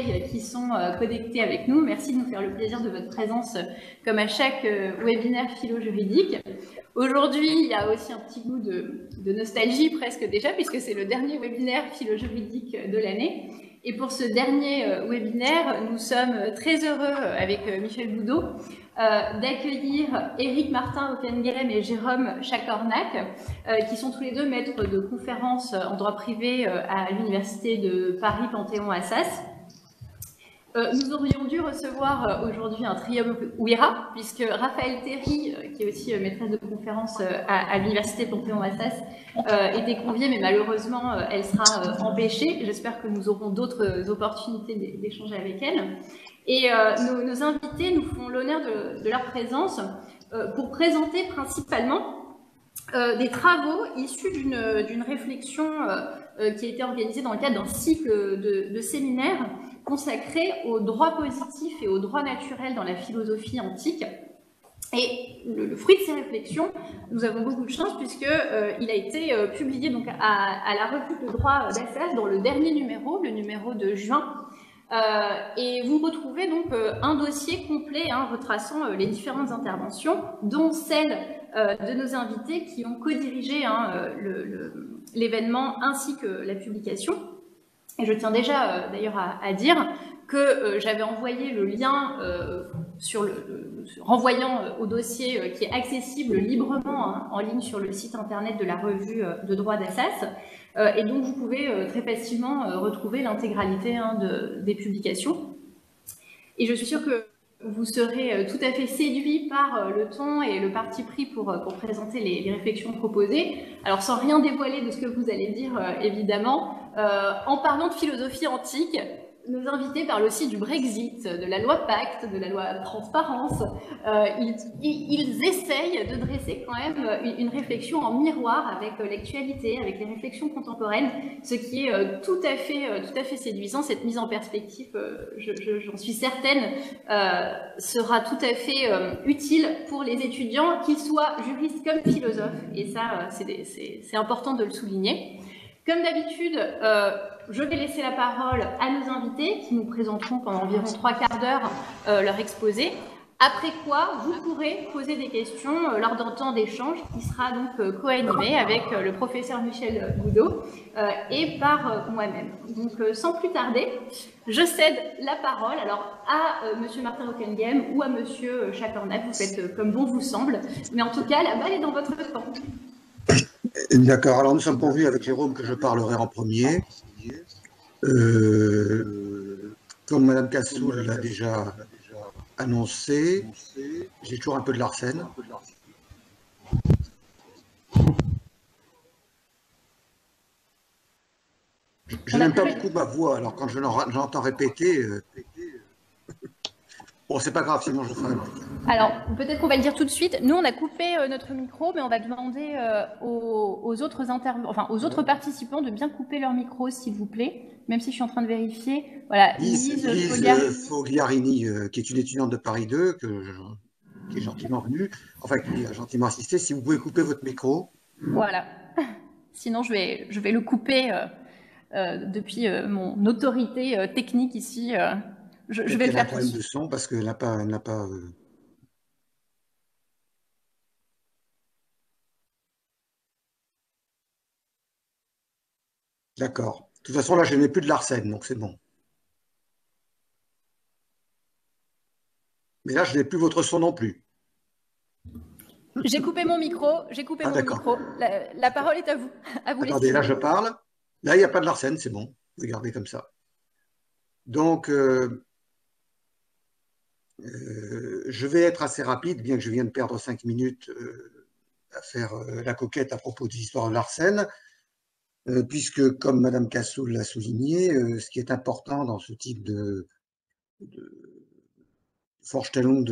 collègues qui sont connectés avec nous. Merci de nous faire le plaisir de votre présence comme à chaque webinaire philo-juridique. Aujourd'hui, il y a aussi un petit goût de nostalgie presque déjà, puisque c'est le dernier webinaire philo-juridique de l'année. Et pour ce dernier webinaire, nous sommes très heureux avec Michel Boudot d'accueillir Éric Martin Ockenghem et Jérôme Chacornac, qui sont tous les deux maîtres de conférences en droit privé à l'Université de Paris-Panthéon-Assas. Nous aurions dû recevoir aujourd'hui un triumvirat, puisque Raphaël Théry, qui est aussi maîtresse de conférence à l'Université Panthéon-Assas, était conviée, mais malheureusement, elle sera empêchée. J'espère que nous aurons d'autres opportunités d'échanger avec elle. Et nos invités nous font l'honneur de leur présence pour présenter principalement des travaux issus d'une réflexion qui a été organisée dans le cadre d'un cycle de séminaires consacré au droit positif et au droit naturel dans la philosophie antique. Et le fruit de ces réflexions, nous avons beaucoup de chance puisqu'il a été publié donc à la revue de droit d'Assas dans le dernier numéro, le numéro de juin. Et vous retrouvez donc un dossier complet retraçant les différentes interventions, dont celle de nos invités qui ont co-dirigé l'événement ainsi que la publication. Et je tiens déjà d'ailleurs à dire que j'avais envoyé le lien renvoyant au dossier qui est accessible librement en ligne sur le site internet de la revue de droit d'Assas. Et donc vous pouvez très facilement retrouver l'intégralité des publications. Et je suis sûre que vous serez tout à fait séduit par le ton et le parti pris pour présenter les réflexions proposées. Alors sans rien dévoiler de ce que vous allez dire, évidemment, en parlant de philosophie antique, nos invités parlent aussi du Brexit, de la loi Pacte, de la loi Transparence. Ils essayent de dresser quand même une réflexion en miroir avec l'actualité, avec les réflexions contemporaines, ce qui est tout à fait séduisant. Cette mise en perspective, j'en suis certaine, sera tout à fait utile pour les étudiants, qu'ils soient juristes comme philosophes. Et ça, c'est important de le souligner. Comme d'habitude, je vais laisser la parole à nos invités qui nous présenteront pendant environ 3/4 d'heure leur exposé. Après quoi, vous pourrez poser des questions lors d'un temps d'échange qui sera donc co-animé avec le professeur Michel Boudot et par moi-même. Donc sans plus tarder, je cède la parole alors à Monsieur Martin Ockenghem ou à Monsieur Chacornac. Vous faites comme bon vous semble, mais en tout cas, la balle est dans votre camp. D'accord, alors nous sommes convenus avec Jérôme que je parlerai en premier. Comme Madame Cassoul l'a déjà annoncé, j'ai toujours un peu de Larsen. Je n'aime pas beaucoup ma voix, alors quand je l'entends répéter, bon, c'est pas grave, sinon je ferai. Alors, peut-être qu'on va le dire tout de suite. Nous, on a coupé notre micro, mais on va demander aux autres participants de bien couper leur micro, s'il vous plaît, même si je suis en train de vérifier. Voilà, Lise Fogliarini, qui est une étudiante de Paris 2, qui est gentiment venue, enfin qui a gentiment assisté. Si vous pouvez couper votre micro. Voilà. Sinon, je vais le couper depuis mon autorité technique ici. Je vais le faire. Un problème de son parce qu'elle n'a pas. D'accord. De toute façon, là, je n'ai plus de Larsen, donc c'est bon. Mais là, je n'ai plus votre son non plus. J'ai coupé mon micro. La parole est à vous. Attendez, là, je parle. Là, il n'y a pas de Larsen, c'est bon. Vous pouvez garder comme ça. Donc, je vais être assez rapide, bien que je vienne de perdre 5 minutes à faire la coquette à propos de l'histoire de Larsen, puisque, comme Madame Cassoul l'a souligné, ce qui est important dans ce type de Vorstellung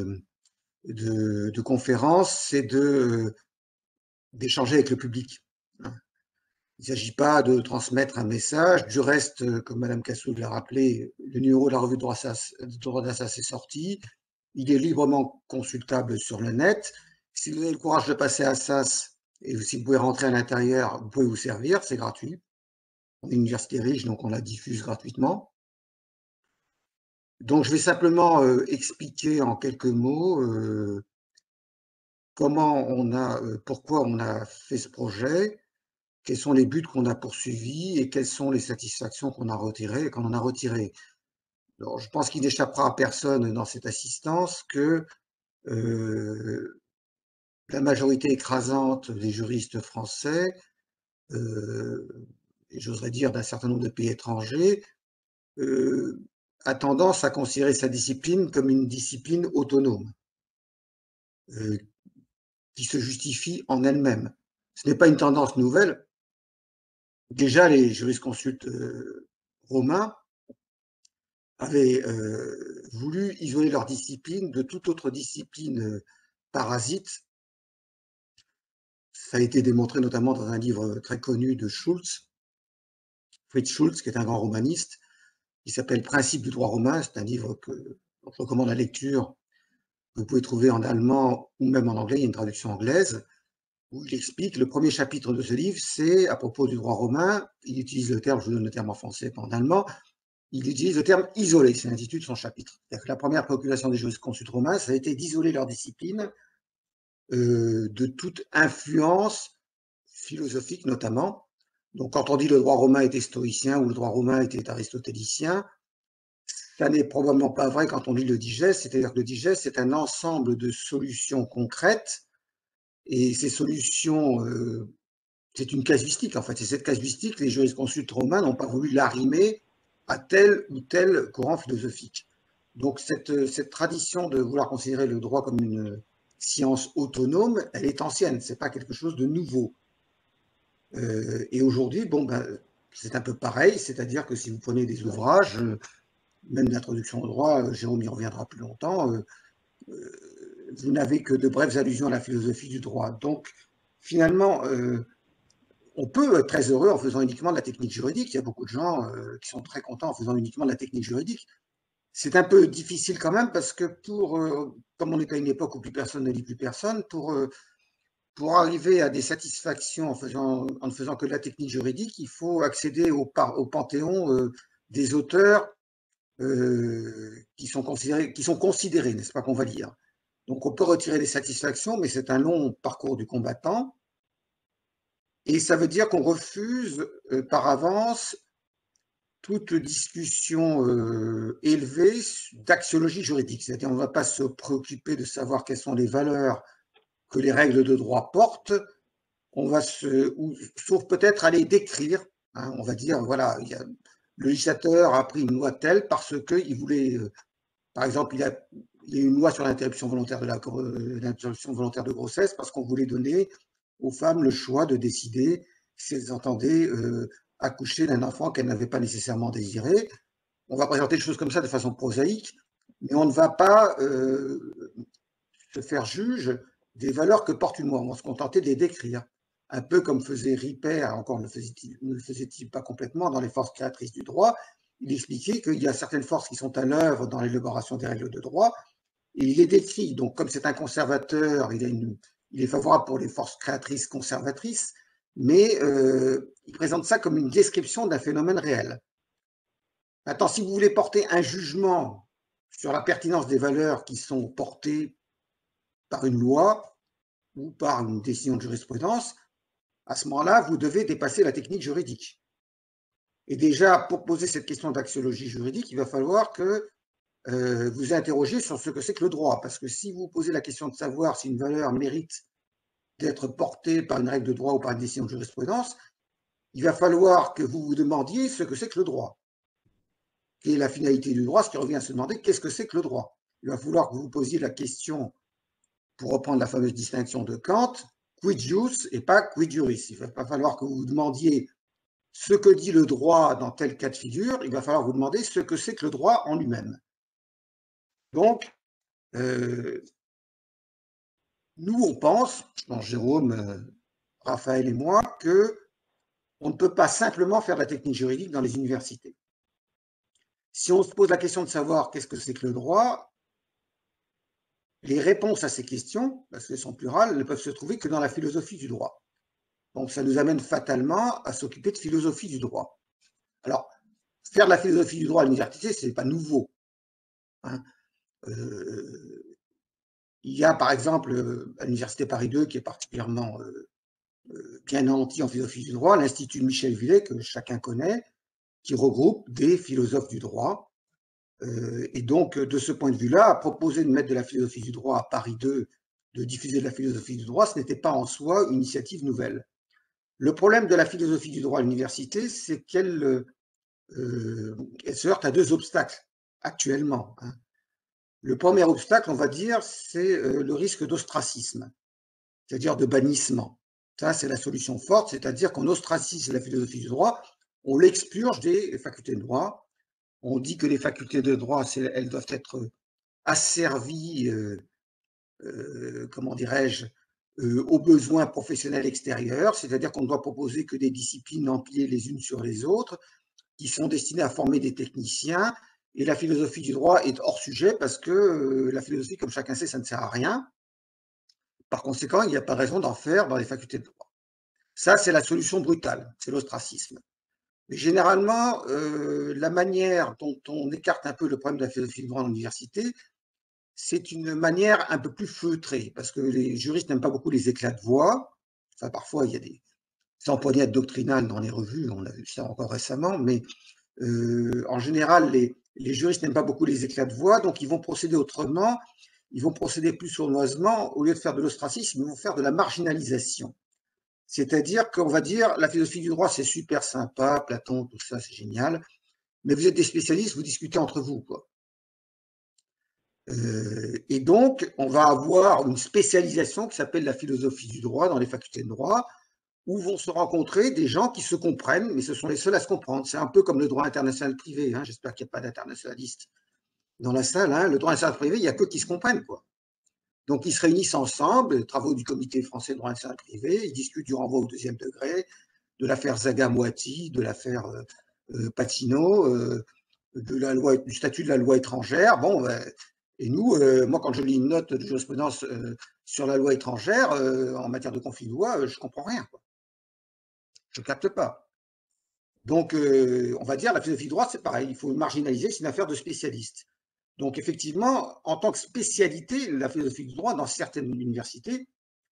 de conférence, c'est d'échanger avec le public. Il ne s'agit pas de transmettre un message. Du reste, comme Madame Cassoul l'a rappelé, le numéro de la revue de droit d'Assas est sorti. Il est librement consultable sur le net. Si vous avez le courage de passer à Assas et si vous pouvez rentrer à l'intérieur, vous pouvez vous servir, c'est gratuit. On est une université riche, donc on la diffuse gratuitement. Donc, je vais simplement expliquer en quelques mots pourquoi on a fait ce projet, quels sont les buts qu'on a poursuivis et quelles sont les satisfactions qu'on a retirées et qu'on en a retirées. Alors, je pense qu'il n'échappera à personne dans cette assistance que la majorité écrasante des juristes français, et j'oserais dire d'un certain nombre de pays étrangers, euh, a tendance à considérer sa discipline comme une discipline autonome, euh, qui se justifie en elle-même. Ce n'est pas une tendance nouvelle. Déjà, les jurisconsultes romains avaient voulu isoler leur discipline de toute autre discipline parasite. Ça a été démontré notamment dans un livre très connu de Schulz, Fritz Schulz, qui est un grand romaniste, qui s'appelle Principe du droit romain. C'est un livre que je recommande la lecture. Vous pouvez trouver en allemand ou même en anglais, il y a une traduction anglaise, où il explique, le premier chapitre de ce livre, c'est à propos du droit romain. Il utilise le terme, je vous donne le terme en français, pas en allemand, il utilise le terme isolé, c'est l'intitulé de son chapitre. C'est-à-dire que la première préoccupation des jurisconsultes romains, ça a été d'isoler leur discipline de toute influence philosophique notamment. Donc quand on dit le droit romain était stoïcien ou le droit romain était aristotélicien, ça n'est probablement pas vrai quand on lit le digeste, c'est-à-dire que le digeste, c'est un ensemble de solutions concrètes, et ces solutions, c'est une casuistique en fait, et cette casuistique, les jurisconsultes romains n'ont pas voulu l'arrimer à tel ou tel courant philosophique. Donc cette tradition de vouloir considérer le droit comme une science autonome, elle est ancienne, c'est pas quelque chose de nouveau. Et aujourd'hui, bon, ben, c'est un peu pareil, c'est-à-dire que si vous prenez des ouvrages, même d'introduction au droit, Jérôme y reviendra plus longtemps, vous n'avez que de brèves allusions à la philosophie du droit. Donc, finalement, on peut être très heureux en faisant uniquement de la technique juridique. Il y a beaucoup de gens qui sont très contents en faisant uniquement de la technique juridique. C'est un peu difficile quand même parce que comme on est à une époque où plus personne ne lit plus personne, pour arriver à des satisfactions en ne faisant que de la technique juridique, il faut accéder au panthéon des auteurs qui sont considérés, n'est-ce pas, qu'on va lire. Donc on peut retirer des satisfactions, mais c'est un long parcours du combattant. Et ça veut dire qu'on refuse par avance toute discussion élevée d'axiologie juridique. C'est-à-dire on ne va pas se préoccuper de savoir quelles sont les valeurs que les règles de droit portent. On va sauf peut-être aller décrire. Hein, on va dire, voilà, le législateur a pris une loi telle parce qu'il voulait, par exemple, il y a une loi sur l'interruption volontaire de grossesse parce qu'on voulait donner aux femmes le choix de décider si elles entendaient accoucher d'un enfant qu'elles n'avaient pas nécessairement désiré. On va présenter des choses comme ça de façon prosaïque, mais on ne va pas se faire juge des valeurs que porte une loi. On va se contenter de les décrire. Un peu comme faisait Ripper, encore ne le faisait-il pas complètement, dans les forces créatrices du droit. Il expliquait qu'il y a certaines forces qui sont à l'œuvre dans l'élaboration des règles de droit, et il les décrit. Donc, comme c'est un conservateur, il est favorable pour les forces créatrices conservatrices, mais il présente ça comme une description d'un phénomène réel. Maintenant, si vous voulez porter un jugement sur la pertinence des valeurs qui sont portées par une loi ou par une décision de jurisprudence, à ce moment-là, vous devez dépasser la technique juridique. Et déjà, pour poser cette question d'axiologie juridique, il va falloir que vous interrogiez sur ce que c'est que le droit. Parce que si vous posez la question de savoir si une valeur mérite d'être portée par une règle de droit ou par une décision de jurisprudence, il va falloir que vous vous demandiez ce que c'est que le droit. Quelle est la finalité du droit, ce qui revient à se demander qu'est-ce que c'est que le droit. Il va falloir que vous posiez la question, pour reprendre la fameuse distinction de Kant, quid jus et pas quid juris. Il va pas falloir que vous vous demandiez ce que dit le droit dans tel cas de figure, il va falloir vous demander ce que c'est que le droit en lui-même. Donc, nous, on pense, Jérôme, Raphaël et moi, qu'on ne peut pas simplement faire de la technique juridique dans les universités. Si on se pose la question de savoir qu'est-ce que c'est que le droit, les réponses à ces questions, parce qu'elles sont plurales, ne peuvent se trouver que dans la philosophie du droit. Donc ça nous amène fatalement à s'occuper de philosophie du droit. Alors, faire de la philosophie du droit à l'université, ce n'est pas nouveau. hein. Il y a par exemple à l'Université Paris 2 qui est particulièrement bien nanti en philosophie du droit, l'Institut Michel Villet, que chacun connaît, qui regroupe des philosophes du droit. Et donc, de ce point de vue-là, proposer de mettre de la philosophie du droit à Paris 2, de diffuser de la philosophie du droit, ce n'était pas en soi une initiative nouvelle. Le problème de la philosophie du droit à l'université, c'est qu'elle se heurte à deux obstacles actuellement, hein. Le premier obstacle, on va dire, c'est le risque d'ostracisme, c'est-à-dire de bannissement. Ça, c'est la solution forte, c'est-à-dire qu'on ostracise la philosophie du droit, on l'expurge des facultés de droit. On dit que les facultés de droit, elles doivent être asservies, comment dirais-je, aux besoins professionnels extérieurs, c'est-à-dire qu'on ne doit proposer que des disciplines empilées les unes sur les autres, qui sont destinées à former des techniciens, et la philosophie du droit est hors sujet parce que la philosophie, comme chacun sait, ça ne sert à rien. Par conséquent, il n'y a pas raison d'en faire dans les facultés de droit. Ça, c'est la solution brutale, c'est l'ostracisme. Mais généralement, la manière dont on écarte un peu le problème de la philosophie du droit en université, c'est une manière un peu plus feutrée, parce que les juristes n'aiment pas beaucoup les éclats de voix. Enfin, parfois, il y a des empoignades doctrinales dans les revues, on a vu ça encore récemment, mais en général, les juristes n'aiment pas beaucoup les éclats de voix, donc ils vont procéder autrement, ils vont procéder plus sournoisement, au lieu de faire de l'ostracisme, ils vont faire de la marginalisation. C'est-à-dire qu'on va dire, la philosophie du droit, c'est super sympa, Platon, tout ça, c'est génial, mais vous êtes des spécialistes, vous discutez entre vous, quoi. Et donc, on va avoir une spécialisation qui s'appelle la philosophie du droit dans les facultés de droit, où vont se rencontrer des gens qui se comprennent, mais ce sont les seuls à se comprendre. C'est un peu comme le droit international privé, hein. J'espère qu'il n'y a pas d'internationalistes dans la salle, hein. Le droit international privé, il n'y a que qui se comprennent, quoi. Donc, ils se réunissent ensemble, les travaux du comité français de droit international privé, ils discutent du renvoi au deuxième degré, de l'affaire Zaga-Moati, de l'affaire Patino, du statut de la loi étrangère. Bon, et nous, moi, quand je lis une note de jurisprudence sur la loi étrangère, en matière de conflit de loi, je ne comprends rien, quoi. Je ne capte pas. Donc, on va dire, la philosophie du droit, c'est pareil, il faut marginaliser, c'est une affaire de spécialistes. Donc, effectivement, en tant que spécialité, la philosophie du droit, dans certaines universités,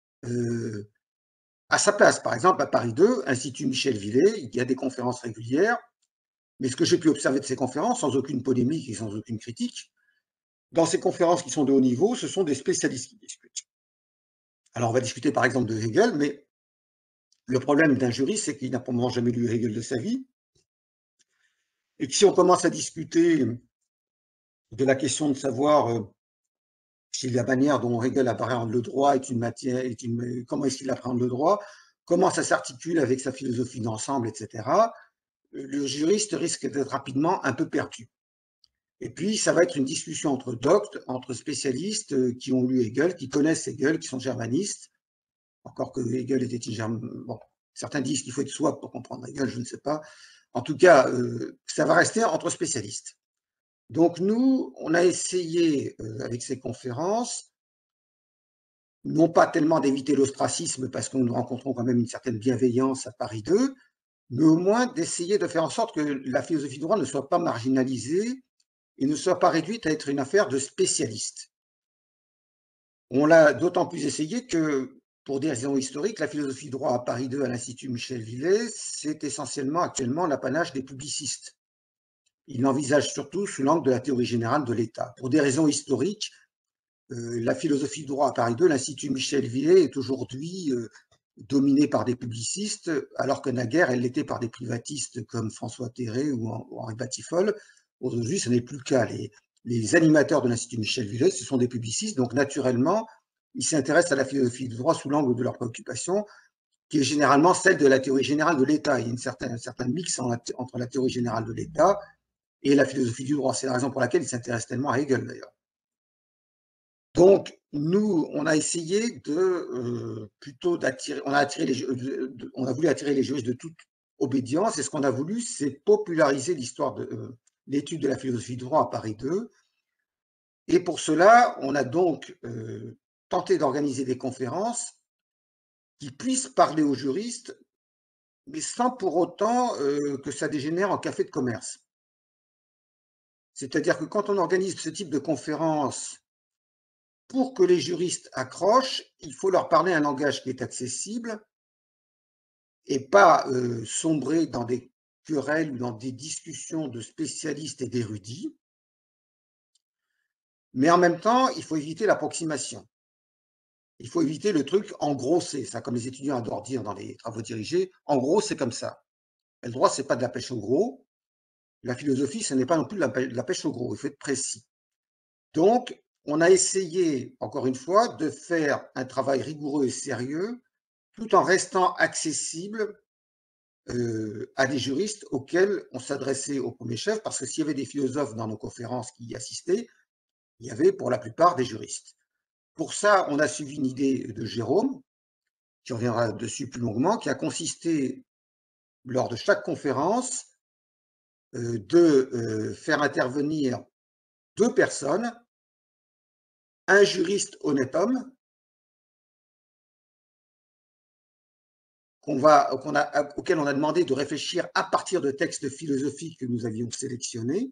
a sa place. Par exemple, à Paris 2, Institut Michel Villet, il y a des conférences régulières, mais ce que j'ai pu observer de ces conférences, sans aucune polémique et sans aucune critique, dans ces conférences qui sont de haut niveau, ce sont des spécialistes qui discutent. Alors, on va discuter par exemple de Hegel, mais le problème d'un juriste, c'est qu'il n'a probablement jamais lu Hegel de sa vie, et que si on commence à discuter de la question de savoir si la manière dont Hegel appréhende le droit est une matière, comment est-ce qu'il appréhende le droit, comment ça s'articule avec sa philosophie d'ensemble, etc., le juriste risque d'être rapidement un peu perdu. Et puis, ça va être une discussion entre doctes, entre spécialistes qui ont lu Hegel, qui connaissent Hegel, qui sont germanistes, encore que Hegel était bon, certains disent qu'il faut être souabe pour comprendre Hegel, je ne sais pas. En tout cas, ça va rester entre spécialistes. Donc nous, on a essayé, avec ces conférences, non pas tellement d'éviter l'ostracisme, parce que nous rencontrons quand même une certaine bienveillance à Paris 2, mais au moins d'essayer de faire en sorte que la philosophie du droit ne soit pas marginalisée et ne soit pas réduite à être une affaire de spécialistes. On l'a d'autant plus essayé que, pour des raisons historiques, la philosophie du droit à Paris 2 à l'Institut Michel Villet, c'est essentiellement actuellement l'apanage des publicistes. Ils l'envisagent surtout sous l'angle de la théorie générale de l'État. Pour des raisons historiques, la philosophie du droit à Paris 2, l'Institut Michel Villet est aujourd'hui dominée par des publicistes, alors que naguère, elle l'était par des privatistes comme François Terré ou Henri Battifol. Aujourd'hui, ce n'est plus le cas. Les animateurs de l'Institut Michel Villet, ce sont des publicistes, donc naturellement, ils s'intéressent à la philosophie du droit sous l'angle de leur préoccupation, qui est généralement celle de la théorie générale de l'État. Il y a un certain mix entre la théorie générale de l'État et la philosophie du droit. C'est la raison pour laquelle ils s'intéressent tellement à Hegel, d'ailleurs. Donc, nous, on a essayé de plutôt d'attirer, on a voulu attirer les juristes de toute obédience, et ce qu'on a voulu, c'est populariser l'histoire de l'étude de la philosophie du droit à Paris 2. Et pour cela, on a donc tenté d'organiser des conférences qui puissent parler aux juristes, mais sans pour autant que ça dégénère en café de commerce. C'est-à-dire que quand on organise ce type de conférence, pour que les juristes accrochent, il faut leur parler un langage qui est accessible et pas sombrer dans des querelles ou dans des discussions de spécialistes et d'érudits. Mais en même temps, il faut éviter l'approximation. Il faut éviter le truc en gros, c'est ça, comme les étudiants adorent dire dans les travaux dirigés, en gros, c'est comme ça. Et le droit, c'est pas de la pêche au gros. La philosophie, ce n'est pas non plus de la pêche au gros. Il faut être précis. Donc, on a essayé, encore une fois, de faire un travail rigoureux et sérieux, tout en restant accessible à des juristes auxquels on s'adressait au premier chef, parce que s'il y avait des philosophes dans nos conférences qui y assistaient, il y avait pour la plupart des juristes. Pour ça, on a suivi une idée de Jérôme, qui reviendra dessus plus longuement, qui a consisté, lors de chaque conférence, de faire intervenir 2 personnes, un juriste honnête homme, auquel on a demandé de réfléchir à partir de textes philosophiques que nous avions sélectionnés,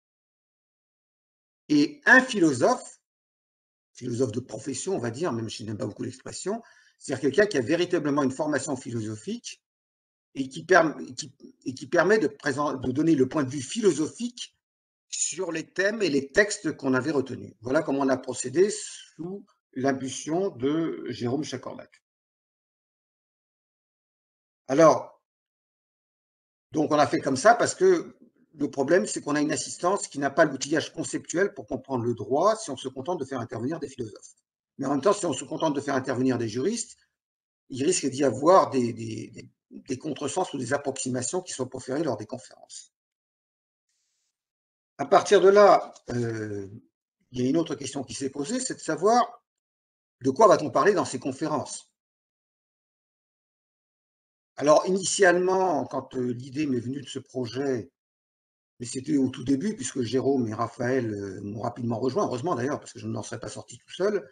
et un philosophe de profession, on va dire, même si je n'aime pas beaucoup l'expression, c'est-à-dire quelqu'un qui a véritablement une formation philosophique et qui permet de donner le point de vue philosophique sur les thèmes et les textes qu'on avait retenus. Voilà comment on a procédé sous l'impulsion de Jérôme Chacornac. Alors, donc on a fait comme ça parce que le problème, c'est qu'on a une assistance qui n'a pas l'outillage conceptuel pour comprendre le droit si on se contente de faire intervenir des philosophes. Mais en même temps, si on se contente de faire intervenir des juristes, il risque d'y avoir des contresens ou des approximations qui sont proférées lors des conférences. À partir de là, il y a une autre question qui s'est posée, c'est de savoir de quoi va-t-on parler dans ces conférences. Alors, initialement, quand l'idée m'est venue de ce projet, mais c'était au tout début, puisque Jérôme et Raphaël m'ont rapidement rejoint, heureusement d'ailleurs, parce que je ne m'en serais pas sorti tout seul,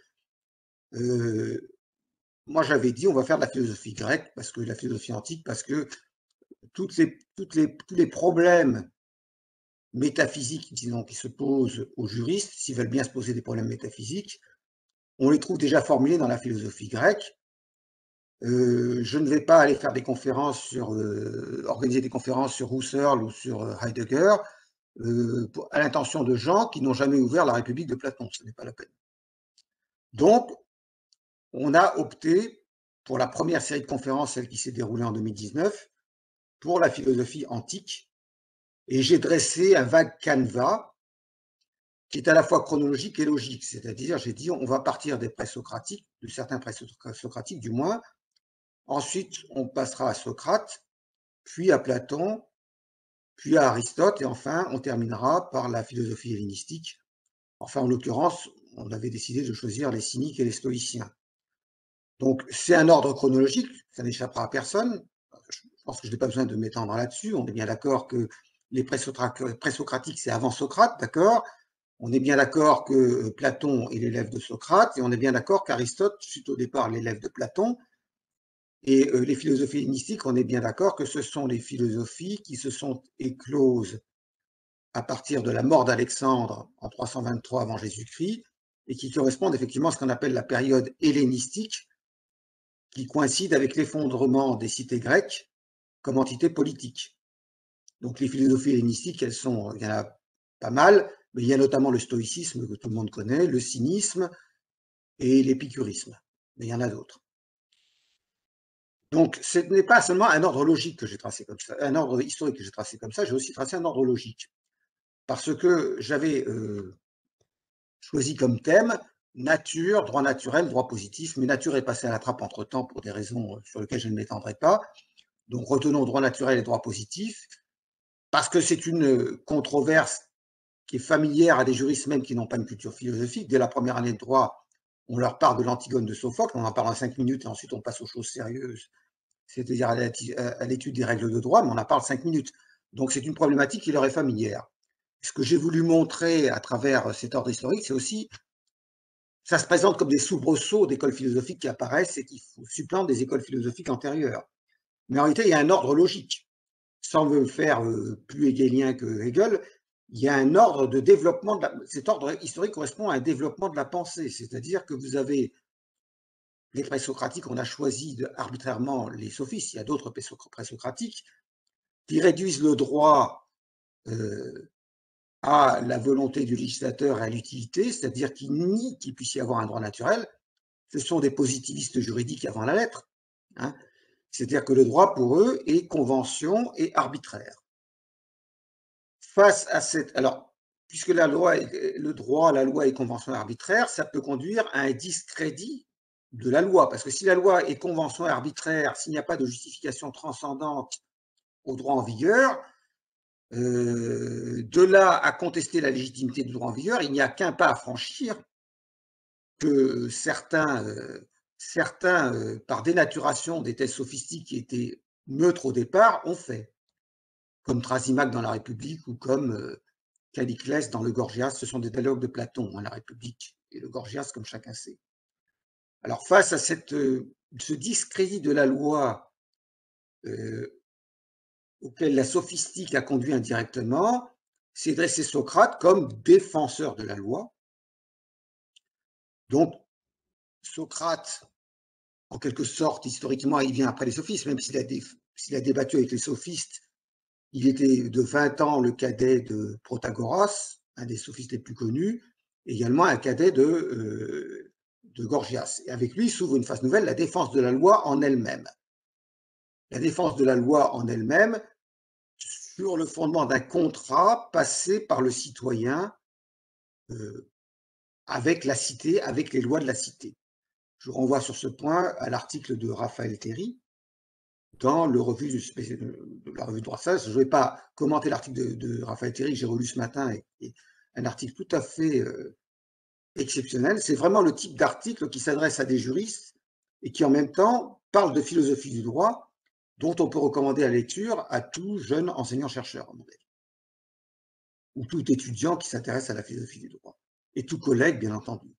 moi j'avais dit on va faire de la philosophie grecque, parce que la philosophie antique, parce que tous les problèmes métaphysiques, disons, qui se posent aux juristes, s'ils veulent bien se poser des problèmes métaphysiques, on les trouve déjà formulés dans la philosophie grecque. Je ne vais pas aller faire des conférences organiser des conférences sur Husserl ou sur Heidegger à l'intention de gens qui n'ont jamais ouvert la République de Platon, ce n'est pas la peine. Donc, on a opté pour la première série de conférences, celle qui s'est déroulée en 2019, pour la philosophie antique, et j'ai dressé un vague canevas qui est à la fois chronologique et logique, c'est-à-dire j'ai dit on va partir des présocratiques, de certains présocratiques du moins, ensuite on passera à Socrate, puis à Platon, puis à Aristote, et enfin on terminera par la philosophie hellénistique. Enfin, en l'occurrence, on avait décidé de choisir les cyniques et les stoïciens. Donc c'est un ordre chronologique, ça n'échappera à personne. Je pense que je n'ai pas besoin de m'étendre là-dessus. On est bien d'accord que les présocratiques, c'est avant Socrate, d'accord. On est bien d'accord que Platon est l'élève de Socrate, et on est bien d'accord qu'Aristote fut au départ l'élève de Platon. Et les philosophies hellénistiques, on est bien d'accord que ce sont les philosophies qui se sont écloses à partir de la mort d'Alexandre en 323 avant Jésus-Christ, et qui correspondent effectivement à ce qu'on appelle la période hellénistique, qui coïncide avec l'effondrement des cités grecques comme entité politique. Donc les philosophies hellénistiques, il y en a pas mal, mais il y a notamment le stoïcisme que tout le monde connaît, le cynisme et l'épicurisme. Mais il y en a d'autres. Donc ce n'est pas seulement un ordre logique que j'ai tracé comme ça, un ordre historique que j'ai tracé comme ça, j'ai aussi tracé un ordre logique. Parce que j'avais choisi comme thème nature, droit naturel, droit positif, mais nature est passée à la trappe entre-temps pour des raisons sur lesquelles je ne m'étendrai pas. Donc retenons droit naturel et droit positif, parce que c'est une controverse qui est familière à des juristes même qui n'ont pas une culture philosophique. Dès la première année de droit, on leur parle de l'Antigone de Sophocle, on en parle en 5 minutes et ensuite on passe aux choses sérieuses, c'est-à-dire à l'étude des règles de droit, mais on en parle 5 minutes. Donc c'est une problématique qui leur est familière. Ce que j'ai voulu montrer à travers cet ordre historique, c'est aussi, ça se présente comme des soubresauts d'écoles philosophiques qui apparaissent et qui supplantent des écoles philosophiques antérieures. Mais en réalité, il y a un ordre logique. Sans me faire plus hegelien que Hegel, il y a un ordre de développement, cet ordre historique correspond à un développement de la pensée, c'est-à-dire que vous avez les présocratiques, on a choisi arbitrairement les sophistes, il y a d'autres présocratiques, qui réduisent le droit à la volonté du législateur et à l'utilité, c'est-à-dire qu'ils nient qu'il puisse y avoir un droit naturel. Ce sont des positivistes juridiques avant la lettre, hein. C'est-à-dire que le droit pour eux est convention et arbitraire. Face à cette, alors, puisque le droit, la loi est convention et arbitraire, ça peut conduire à un discrédit de la loi, parce que si la loi est convention et arbitraire, s'il n'y a pas de justification transcendante au droit en vigueur, de là à contester la légitimité du droit en vigueur, il n'y a qu'un pas à franchir que certains, par dénaturation des thèses sophistiques qui étaient neutres au départ, ont fait, comme Thrasymachs dans la République ou comme Calliclès dans le Gorgias. Ce sont des dialogues de Platon, hein, la République et le Gorgias, comme chacun sait. Alors, face à ce discrédit de la loi auquel la sophistique a conduit indirectement, s'est dressé Socrate comme défenseur de la loi. Donc, Socrate, en quelque sorte, historiquement, il vient après les sophistes, même s'il a débattu avec les sophistes. Il était de 20 ans le cadet de Protagoras, un des sophistes les plus connus, également un cadet de Gorgias. Et avec lui s'ouvre une phase nouvelle, la défense de la loi en elle-même. La défense de la loi en elle-même sur le fondement d'un contrat passé par le citoyen avec la cité, avec les lois de la cité. Je renvoie sur ce point à l'article de Raphaël Théry dans la revue de Droit-Sas. Je ne vais pas commenter l'article de Raphaël Théry que j'ai relu ce matin, et un article tout à fait exceptionnel. C'est vraiment le type d'article qui s'adresse à des juristes et qui en même temps parle de philosophie du droit, dont on peut recommander la lecture à tout jeune enseignant-chercheur, à mon avis, ou tout étudiant qui s'intéresse à la philosophie du droit, et tout collègue, bien entendu.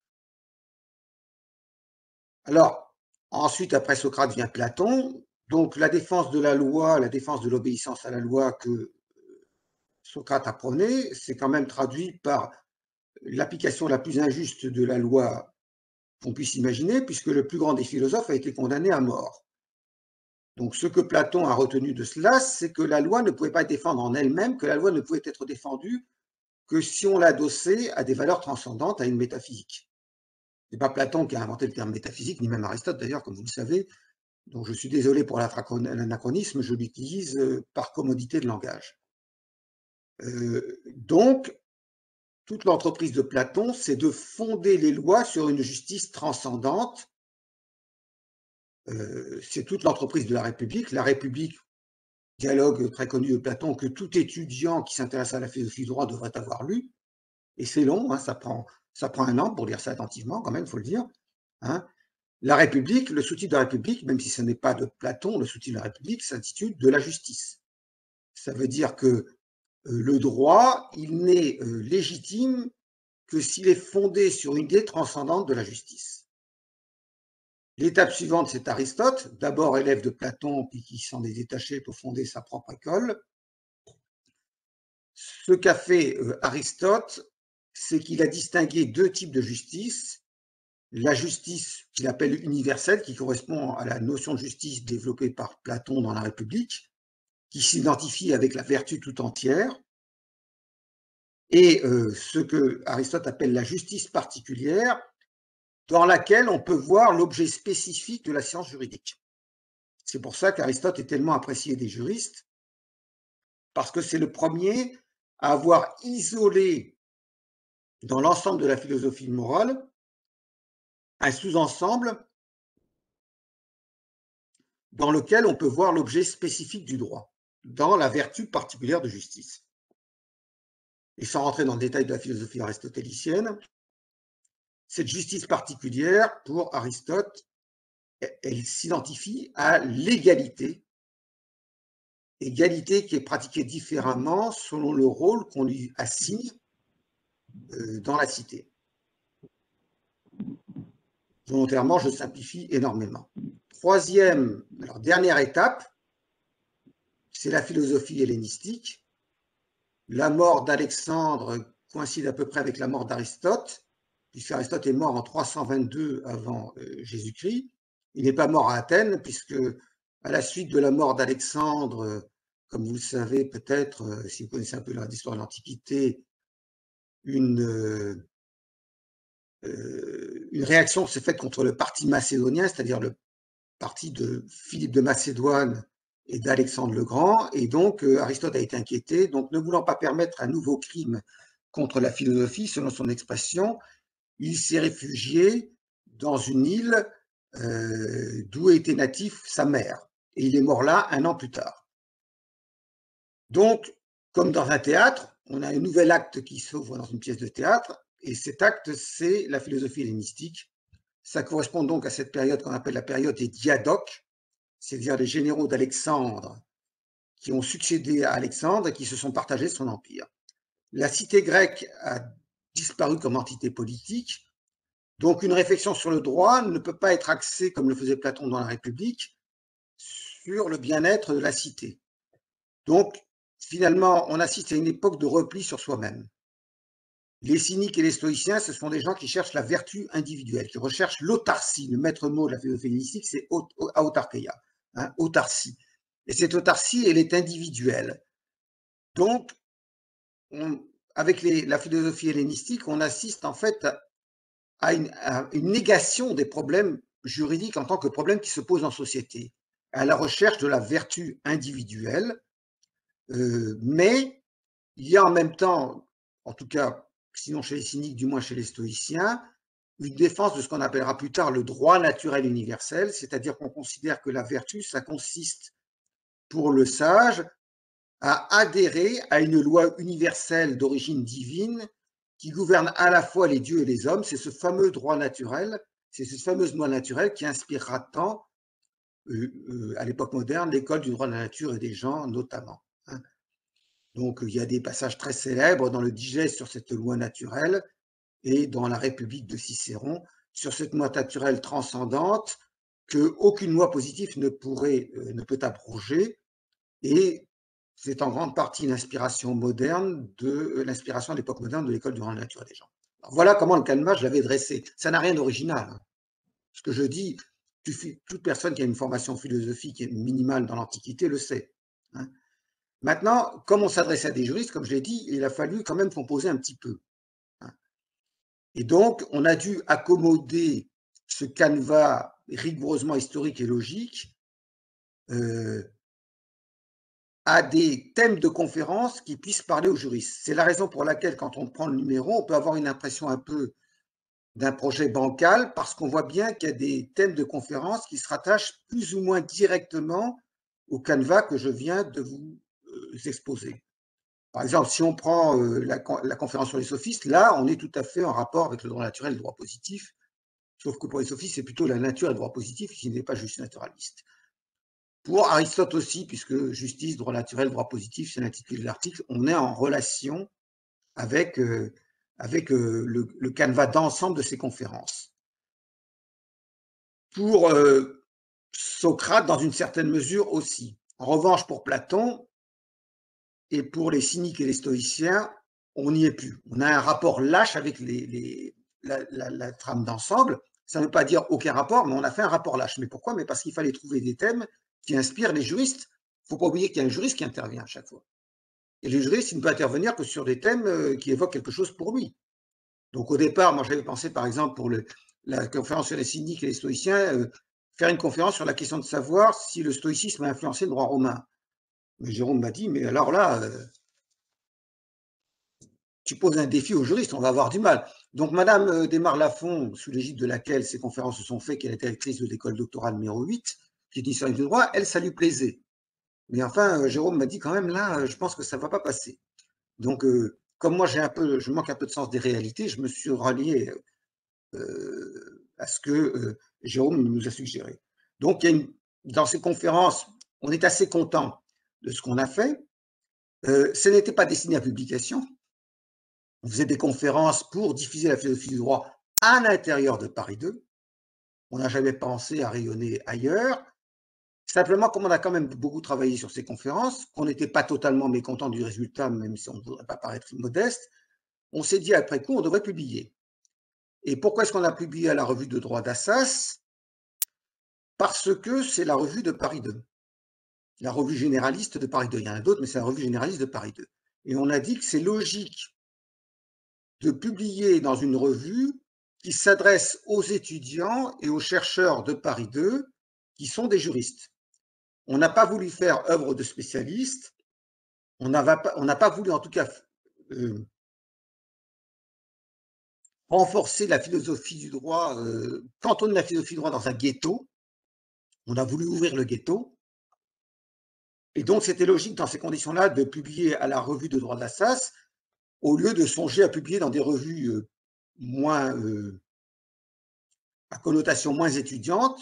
Alors, ensuite, après Socrate vient Platon. Donc, la défense de la loi, la défense de l'obéissance à la loi que Socrate a prônée, c'est quand même traduit par l'application la plus injuste de la loi qu'on puisse imaginer, puisque le plus grand des philosophes a été condamné à mort. Donc, ce que Platon a retenu de cela, c'est que la loi ne pouvait pas être défendue en elle-même, que la loi ne pouvait être défendue que si on l'adossait à des valeurs transcendantes, à une métaphysique. Ce n'est pas Platon qui a inventé le terme métaphysique, ni même Aristote d'ailleurs, comme vous le savez. Donc, je suis désolé pour l'anachronisme, je l'utilise par commodité de langage. Donc, toute l'entreprise de Platon, c'est de fonder les lois sur une justice transcendante. C'est toute l'entreprise de la République. La République, dialogue très connu de Platon, que tout étudiant qui s'intéresse à la philosophie du droit devrait avoir lu. Et c'est long, hein, ça prend un an pour lire ça attentivement, quand même, il faut le dire. Hein. La République, le sous-titre de la République, même si ce n'est pas de Platon, le sous-titre de la République s'intitule de la justice. Ça veut dire que le droit, il n'est légitime que s'il est fondé sur une idée transcendante de la justice. L'étape suivante, c'est Aristote, d'abord élève de Platon, puis qui s'en est détaché pour fonder sa propre école. Ce qu'a fait Aristote, c'est qu'il a distingué deux types de justice. La justice qu'il appelle universelle, qui correspond à la notion de justice développée par Platon dans la République, qui s'identifie avec la vertu tout entière, et ce que Aristote appelle la justice particulière, dans laquelle on peut voir l'objet spécifique de la science juridique. C'est pour ça qu'Aristote est tellement apprécié des juristes, parce que c'est le premier à avoir isolé dans l'ensemble de la philosophie morale un sous-ensemble dans lequel on peut voir l'objet spécifique du droit, dans la vertu particulière de justice. Et sans rentrer dans le détail de la philosophie aristotélicienne, cette justice particulière, pour Aristote, elle s'identifie à l'égalité, égalité qui est pratiquée différemment selon le rôle qu'on lui assigne dans la cité. Volontairement, je simplifie énormément. Troisième, alors dernière étape, c'est la philosophie hellénistique. la mort d'Alexandre coïncide à peu près avec la mort d'Aristote, puisque Aristote est mort en 322 avant Jésus-Christ. Il n'est pas mort à Athènes, puisque à la suite de la mort d'Alexandre, comme vous le savez peut-être, si vous connaissez un peu l'histoire de l'Antiquité, une réaction s'est faite contre le parti macédonien, c'est-à-dire le parti de Philippe de Macédoine et d'Alexandre le Grand, et donc Aristote a été inquiété, donc ne voulant pas permettre un nouveau crime contre la philosophie, selon son expression, il s'est réfugié dans une île d'où était natif sa mère, et il est mort là 1 an plus tard. Donc, comme dans un théâtre, on a un nouvel acte qui s'ouvre dans une pièce de théâtre, et cet acte, c'est la philosophie hellénistique. Ça correspond donc à cette période qu'on appelle la période des diadoques, c'est-à-dire les généraux d'Alexandre qui ont succédé à Alexandre et qui se sont partagés son empire. La cité grecque a disparu comme entité politique, donc une réflexion sur le droit ne peut pas être axée, comme le faisait Platon dans la République, sur le bien-être de la cité. Donc, finalement, on assiste à une époque de repli sur soi-même. Les cyniques et les stoïciens, ce sont des gens qui cherchent la vertu individuelle, qui recherchent l'autarcie. Le maître mot de la philosophie hellénistique, c'est autarkeia, autarcie. Et cette autarcie, elle est individuelle. Donc, avec la philosophie hellénistique, on assiste en fait à une négation des problèmes juridiques en tant que problèmes qui se posent en société, à la recherche de la vertu individuelle, mais il y a en même temps, en tout cas, sinon chez les cyniques, du moins chez les stoïciens, une défense de ce qu'on appellera plus tard le droit naturel universel, c'est-à-dire qu'on considère que la vertu, ça consiste pour le sage à adhérer à une loi universelle d'origine divine qui gouverne à la fois les dieux et les hommes. C'est ce fameux droit naturel, c'est cette fameuse loi naturelle qui inspirera tant, à l'époque moderne, l'école du droit de la nature et des gens notamment. Donc il y a des passages très célèbres dans le Digeste sur cette loi naturelle et dans la République de Cicéron sur cette loi naturelle transcendante qu'aucune loi positive ne peut abroger, et c'est en grande partie une inspiration moderne l'inspiration de l'époque moderne de l'école du droit de la nature et des gens. Alors voilà comment le calma, je l'avais dressé. Ça n'a rien d'original. Ce que je dis, toute personne qui a une formation philosophique minimale dans l'Antiquité le sait. Maintenant, comme on s'adresse à des juristes, comme je l'ai dit, il a fallu quand même composer un petit peu. Et donc, on a dû accommoder ce canevas rigoureusement historique et logique à des thèmes de conférences qui puissent parler aux juristes. C'est la raison pour laquelle, quand on prend le numéro, on peut avoir une impression un peu d'un projet bancal, parce qu'on voit bien qu'il y a des thèmes de conférences qui se rattachent plus ou moins directement au canevas que je viens de vous exposer. Par exemple, si on prend la conférence sur les sophistes, là, on est tout à fait en rapport avec le droit naturel et le droit positif, sauf que pour les sophistes, c'est plutôt la nature et le droit positif qui n'est pas juste naturaliste. Pour Aristote aussi, puisque justice, droit naturel, droit positif, c'est l'intitulé de l'article, on est en relation avec, le canevas d'ensemble de ces conférences. Pour Socrate, dans une certaine mesure aussi. En revanche, pour Platon et pour les cyniques et les stoïciens, on n'y est plus. On a un rapport lâche avec la trame d'ensemble. Ça ne veut pas dire aucun rapport, mais on a fait un rapport lâche. Mais pourquoi? Mais parce qu'il fallait trouver des thèmes qui inspirent les juristes. Il ne faut pas oublier qu'il y a un juriste qui intervient à chaque fois. Et le juriste, il ne peut intervenir que sur des thèmes qui évoquent quelque chose pour lui. Donc au départ, moi j'avais pensé par exemple pour la conférence sur les cyniques et les stoïciens, faire une conférence sur la question de savoir si le stoïcisme a influencé le droit romain. Mais Jérôme m'a dit, mais alors là, tu poses un défi aux juristes, on va avoir du mal. Donc Madame Desmarres-Lafont, sous l'égide de laquelle ces conférences se sont faites, qui est la directrice de l'école doctorale numéro 8, qui est historienne du droit, elle, ça lui plaisait. Mais enfin, Jérôme m'a dit quand même, là, je pense que ça ne va pas passer. Donc, comme moi, je manque un peu de sens des réalités, je me suis rallié à ce que Jérôme nous a suggéré. Donc, dans ces conférences, on est assez content de ce qu'on a fait. Ce n'était pas destiné à publication. On faisait des conférences pour diffuser la philosophie du droit à l'intérieur de Paris 2. On n'a jamais pensé à rayonner ailleurs. Simplement, comme on a quand même beaucoup travaillé sur ces conférences, qu'on n'était pas totalement mécontent du résultat, même si on ne voudrait pas paraître modeste, on s'est dit après coup, on devrait publier. Et pourquoi est-ce qu'on a publié à la revue de droit d'Assas? Parce que c'est la revue de Paris 2, la revue généraliste de Paris 2. Il y en a d'autres, mais c'est la revue généraliste de Paris 2. Et on a dit que c'est logique de publier dans une revue qui s'adresse aux étudiants et aux chercheurs de Paris 2 qui sont des juristes. On n'a pas voulu faire œuvre de spécialiste, on n'a pas voulu en tout cas renforcer la philosophie du droit, cantonner la philosophie du droit dans un ghetto. On a voulu ouvrir le ghetto. Et donc, c'était logique dans ces conditions-là de publier à la revue de droit de l'Assas au lieu de songer à publier dans des revues moins à connotation moins étudiante.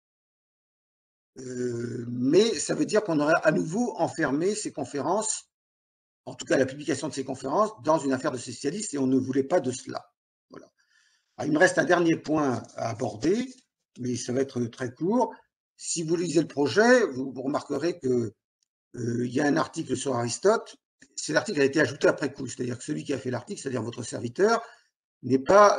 Mais ça veut dire qu'on aurait à nouveau enfermé ces conférences, en tout cas la publication de ces conférences, dans une affaire de spécialiste, et on ne voulait pas de cela. Voilà. Alors, il me reste un dernier point à aborder, mais ça va être très court. Si vous lisez le projet, vous remarquerez que il y a un article sur Aristote. Cet article a été ajouté après coup, c'est-à-dire que celui qui a fait l'article, c'est-à-dire votre serviteur, n'est pas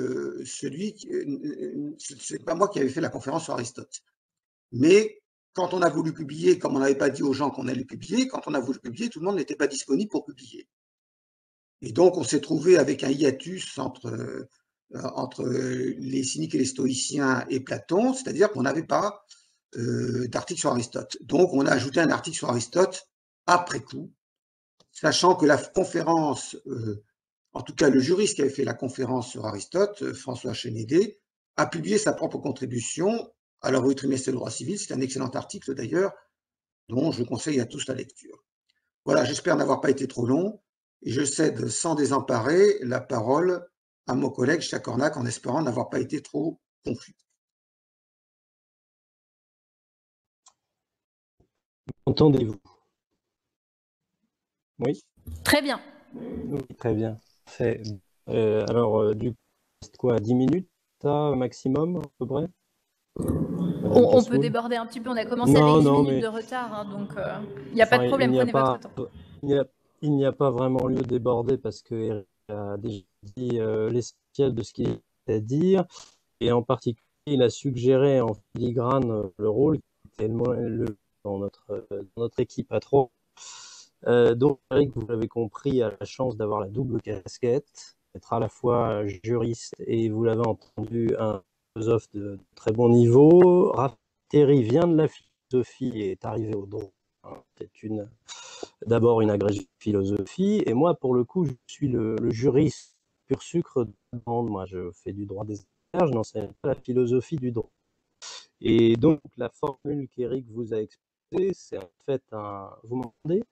c'est pas moi qui avais fait la conférence sur Aristote. Mais quand on a voulu publier, comme on n'avait pas dit aux gens qu'on allait publier, quand on a voulu publier, tout le monde n'était pas disponible pour publier. Et donc, on s'est trouvé avec un hiatus entre les cyniques et les stoïciens et Platon, c'est-à-dire qu'on n'avait pas d'article sur Aristote. Donc, on a ajouté un article sur Aristote après coup, sachant que la conférence, en tout cas le juriste qui avait fait la conférence sur Aristote, François Chenédé, a publié sa propre contribution à la revue trimestrielle de droit civil. C'est un excellent article d'ailleurs, dont je conseille à tous la lecture. Voilà, j'espère n'avoir pas été trop long, et je cède sans désemparer la parole à mon collègue Chacornac en espérant n'avoir pas été trop confus. Entendez-vous? Oui? Très bien. Oui, très bien. Fait. Alors, du coup, c'est quoi, 10 minutes maximum, à peu près? On peut déborder un petit peu, on a commencé avec 10 minutes de retard, hein, donc il n'y a pas de problème, prenez votre temps. Il n'y a pas vraiment lieu de déborder parce que Eric a déjà dit l'essentiel de ce qu'il a à dire, et en particulier, il a suggéré en filigrane le rôle qui était dans notre équipe à trois. Donc, Eric, vous l'avez compris, a la chance d'avoir la double casquette, d'être à la fois juriste et, vous l'avez entendu, un philosophe de très bon niveau. Raphaël Théry vient de la philosophie et est arrivé au droit. C'est d'abord une agrégée de philosophie, et moi, pour le coup, je suis le juriste pur sucre de la bande. Moi, je fais du droit des affaires, je n'enseigne pas la philosophie du droit. Et donc, la formule qu'Éric vous a exposée, c'est en fait un... Vous m'entendez?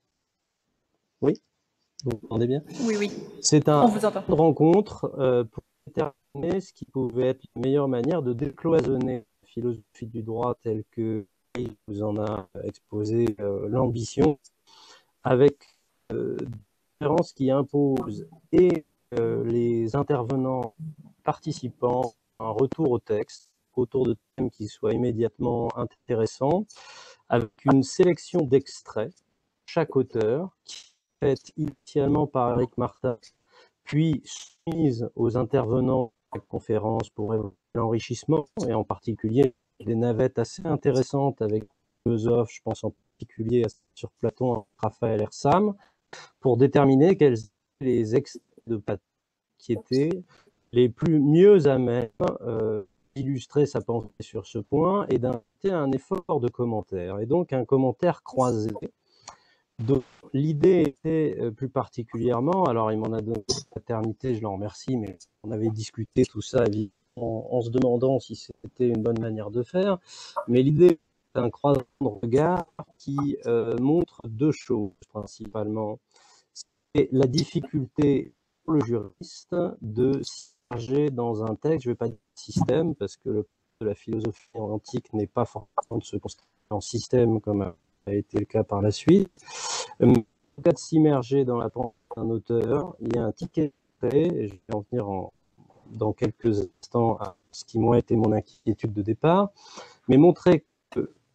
Oui? Vous m'entendez bien? Oui, oui. C'est une rencontre pour déterminer ce qui pouvait être la meilleure manière de décloisonner la philosophie du droit telle que il vous en a exposé l'ambition, avec des différences qui imposent et les intervenants participants un retour au texte autour de thèmes qui soient immédiatement intéressants, avec une sélection d'extraits, chaque auteur, qui est faite initialement par Eric Martin, puis soumise aux intervenants de la conférence pour l'enrichissement, et en particulier des navettes assez intéressantes avec des philosophes, je pense en particulier sur Platon, Raphaël Ersam, pour déterminer quels étaient les extraits de Platon qui étaient les mieux à même d'illustrer sa pensée sur ce point et d'inviter un effort de commentaire, et donc un commentaire croisé. Donc, l'idée était plus particulièrement, alors il m'en a donné la paternité, je l'en remercie, mais on avait discuté tout ça en se demandant si c'était une bonne manière de faire, mais l'idée est un croisement de regard qui montre deux choses principalement. C'est la difficulté pour le juriste de s'immerger dans un texte, je ne vais pas dire système, parce que le de la philosophie antique n'est pas forcément de se construire en système comme a été le cas par la suite. En cas de s'immerger dans la pensée d'un auteur, il y a un ticket d'entrée, et je vais en venir dans quelques instants à ce qui, moi, était mon inquiétude de départ, mais montrer que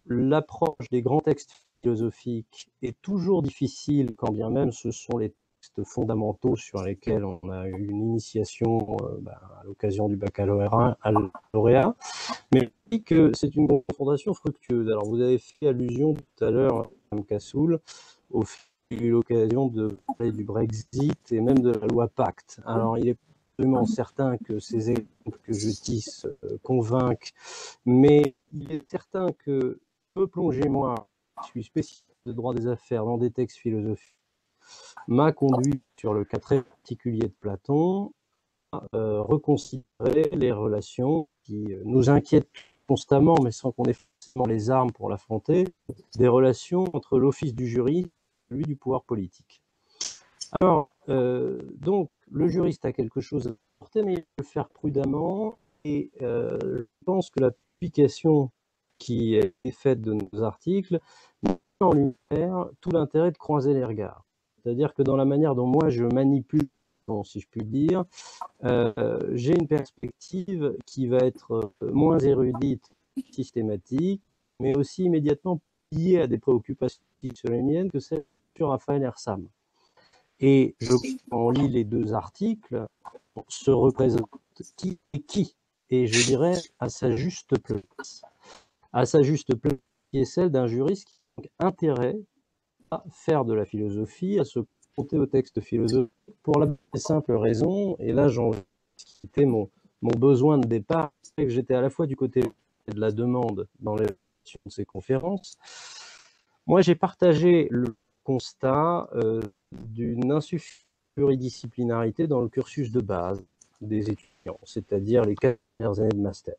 l'approche des grands textes philosophiques est toujours difficile, quand bien même ce sont les textes fondamentaux sur lesquels on a eu une initiation à l'occasion du baccalauréat, mais je dis que c'est une confrontation fructueuse. Alors, vous avez fait allusion tout à l'heure, Mme Cassoul, au fait qu'il y a eu l'occasion de parler du Brexit et même de la loi Pacte. Alors, il est absolument certain que ces exemples que je tisse convainquent, mais il est certain que me plonger, moi, je suis spécialiste de droit des affaires dans des textes philosophiques, m'a conduit sur le cas très particulier de Platon à reconsidérer les relations qui nous inquiètent constamment, mais sans qu'on ait forcément les armes pour l'affronter, des relations entre l'office du jury et celui du pouvoir politique. Alors, donc, le juriste a quelque chose à apporter, mais il faut le faire prudemment, et je pense que la publication qui est faite de nos articles met en lumière tout l'intérêt de croiser les regards. C'est-à-dire que dans la manière dont moi je manipule, si je puis dire, j'ai une perspective qui va être moins érudite, systématique, mais aussi immédiatement liée à des préoccupations qui sont les miennes que celles sur Raphaël Ersam. Et on lit les deux articles, on se représente qui est qui, et je dirais à sa juste place. À sa juste place, qui est celle d'un juriste qui a donc intérêt à faire de la philosophie, à se confronter au texte philosophique, pour la simple raison, et là c'était mon besoin de départ, c'est que j'étais à la fois du côté de la demande dans les de ces conférences. Moi, j'ai partagé le constat d'une insuffisante pluridisciplinarité dans le cursus de base des étudiants, c'est-à-dire les 4 dernières années de master.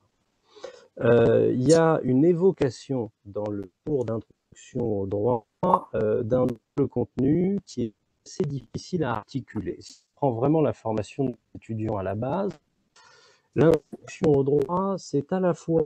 Il y a une évocation dans le cours d'introduction au droit d'un double contenu qui est assez difficile à articuler. Si on prend vraiment la formation des étudiants à la base, l'introduction au droit, c'est à la fois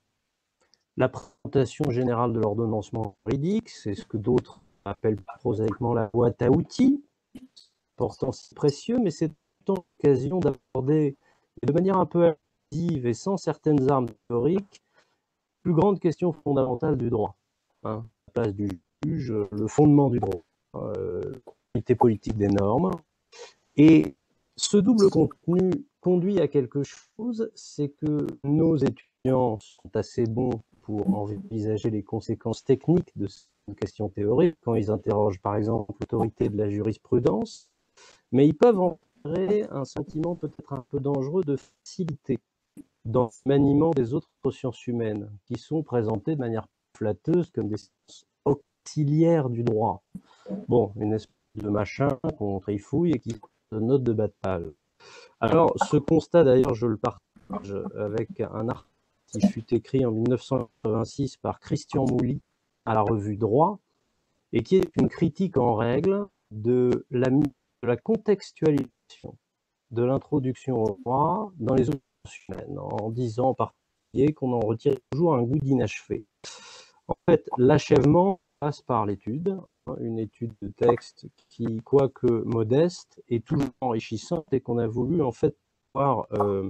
la présentation générale de l'ordonnancement juridique, c'est ce que d'autres appellent prosaïquement la boîte à outils, pourtant si précieux, mais c'est autant l'occasion d'aborder de manière un peu active et sans certaines armes théoriques, plus grande question fondamentale du droit. La place du juge, le fondement du droit, l'unité politique des normes. Et ce double contenu conduit à quelque chose, c'est que nos étudiants sont assez bons pour envisager les conséquences techniques de cette question théorique, quand ils interrogent par exemple l'autorité de la jurisprudence, mais ils peuvent en créer un sentiment peut-être un peu dangereux de facilité dans le maniement des autres sciences humaines, qui sont présentées de manière flatteuse comme des sciences auxiliaires du droit. Bon, une espèce de machin qu'on trifouille et qui se note de bas de page. Alors, ce constat, d'ailleurs, je le partage avec un article qui fut écrit en 1986 par Christian Mouly à la revue Droit, et qui est une critique en règle de la contextualisation de l'introduction au droit dans les autres humaines, en disant en particulier qu'on en retire toujours un goût d'inachevé. En fait, l'achèvement passe par l'étude, une étude de texte qui, quoique modeste, est toujours enrichissante et qu'on a voulu en fait pouvoir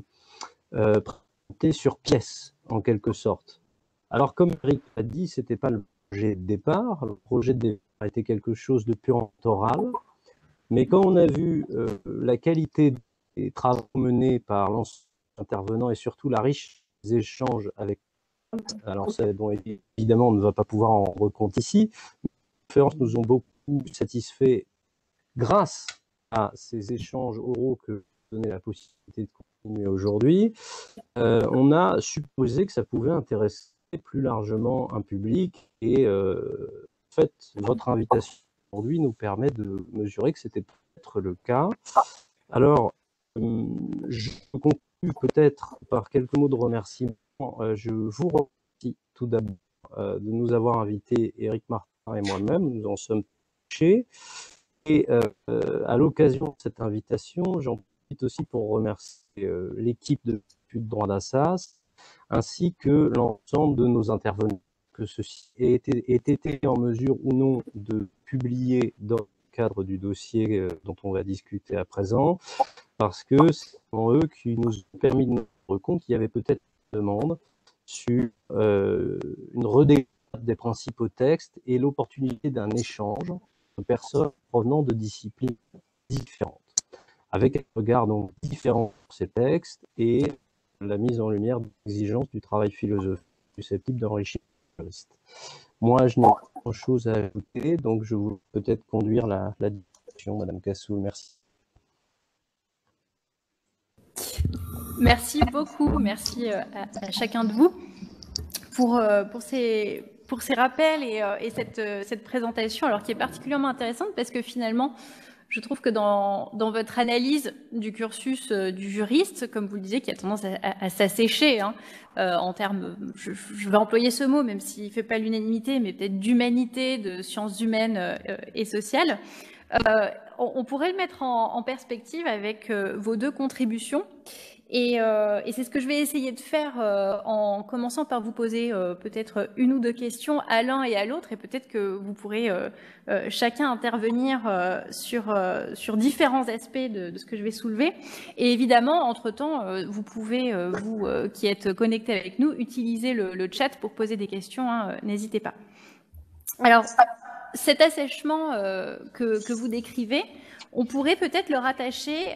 présenter sur pièce, en quelque sorte. Alors, comme Eric l'a dit, c'était pas le projet de départ. Le projet de départ était quelque chose de purement oral. Mais quand on a vu la qualité des travaux menés par l'ensemble des intervenants et surtout la richesse des échanges avec, alors ça, dont évidemment on ne va pas pouvoir en rendre compte ici, les conférences nous ont beaucoup satisfait grâce à ces échanges oraux que donnait la possibilité de continuer aujourd'hui. On a supposé que ça pouvait intéresser plus largement un public et en fait, votre invitation aujourd'hui nous permet de mesurer que c'était peut-être le cas. Alors, je conclue peut-être par quelques mots de remerciement. Je vous remercie tout d'abord de nous avoir invités, Éric Martin et moi-même, nous en sommes touchés. Et à l'occasion de cette invitation, j'en profite aussi pour remercier l'équipe de droit d'Assas, ainsi que l'ensemble de nos intervenants, que ceux-ci aient été en mesure ou non de publier dans le cadre du dossier dont on va discuter à présent, parce que c'est eux qui nous ont permis de nous rendre compte qu'il y avait peut-être une demande sur une redécouverte des principaux textes et l'opportunité d'un échange de personnes provenant de disciplines différentes, avec un regard donc différent sur ces textes et la mise en lumière des exigences du travail philosophique susceptible d'enrichir le texte. Moi, je n'ai pas grand-chose à ajouter, donc je vous peut-être conduire la discussion, Madame Cassoul. Merci. Merci beaucoup, merci à chacun de vous pour ces rappels et cette présentation, alors qui est particulièrement intéressante parce que finalement, je trouve que dans votre analyse du cursus du juriste, comme vous le disiez, qui a tendance à s'assécher, hein, en termes, je vais employer ce mot, même s'il ne fait pas l'unanimité, mais peut-être d'humanité, de sciences humaines et sociales, on pourrait le mettre en perspective avec vos deux contributions. Et c'est ce que je vais essayer de faire en commençant par vous poser peut-être une ou deux questions à l'un et à l'autre, et peut-être que vous pourrez chacun intervenir sur différents aspects de ce que je vais soulever. Et évidemment, entre-temps, vous pouvez, vous qui êtes connectés avec nous, utiliser le chat pour poser des questions, hein, n'hésitez pas. Alors, cet assèchement que vous décrivez, on pourrait peut-être le rattacher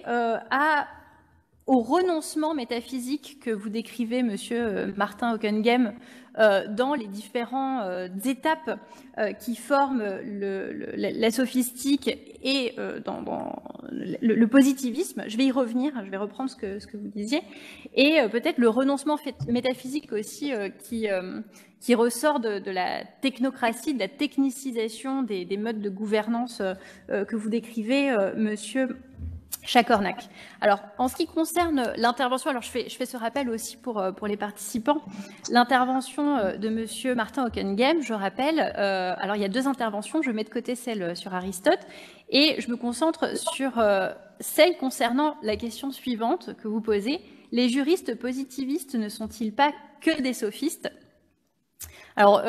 au renoncement métaphysique que vous décrivez, monsieur Martin Hockenheim, dans les différentes étapes qui forment la sophistique et dans le positivisme. Je vais y revenir, je vais reprendre ce que vous disiez. Et peut-être le renoncement métaphysique aussi qui ressort de la technocratie, de la technicisation des modes de gouvernance que vous décrivez, monsieur Chacornac. Alors, en ce qui concerne l'intervention, alors je fais ce rappel aussi pour les participants, l'intervention de monsieur Martin Hockenheim, je rappelle, alors il y a deux interventions, je mets de côté celle sur Aristote, et je me concentre sur celle concernant la question suivante que vous posez. Les juristes positivistes ne sont-ils pas que des sophistes ? Alors,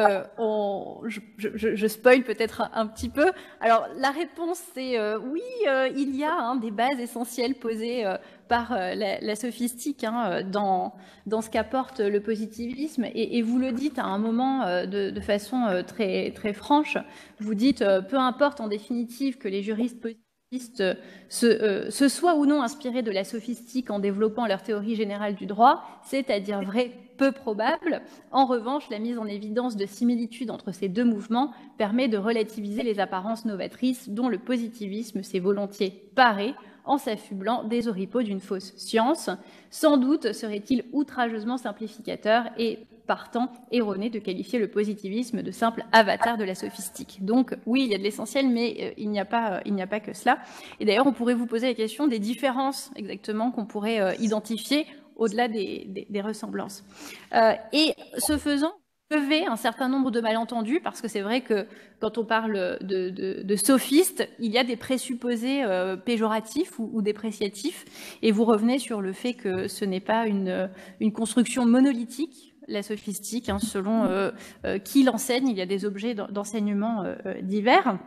je spoil peut-être un petit peu. Alors, la réponse, c'est oui, il y a des bases essentielles posées par la sophistique dans ce qu'apporte le positivisme. Et vous le dites à un moment de façon très, très franche. Vous dites, peu importe en définitive que les juristes positivistes se soient ou non inspirés de la sophistique en développant leur théorie générale du droit, c'est-à-dire vrai, peu probable. En revanche, la mise en évidence de similitudes entre ces deux mouvements permet de relativiser les apparences novatrices dont le positivisme s'est volontiers paré en s'affublant des oripeaux d'une fausse science. Sans doute serait-il outrageusement simplificateur et partant erroné de qualifier le positivisme de simple avatar de la sophistique. Donc oui, il y a de l'essentiel, mais il n'y a pas que cela. Et d'ailleurs, on pourrait vous poser la question des différences exactement qu'on pourrait identifier au-delà des ressemblances. Et ce faisant, lever un certain nombre de malentendus, parce que c'est vrai que quand on parle de sophistes, il y a des présupposés péjoratifs ou dépréciatifs, et vous revenez sur le fait que ce n'est pas une construction monolithique, la sophistique, selon qui l'enseigne, il y a des objets d'enseignement divers.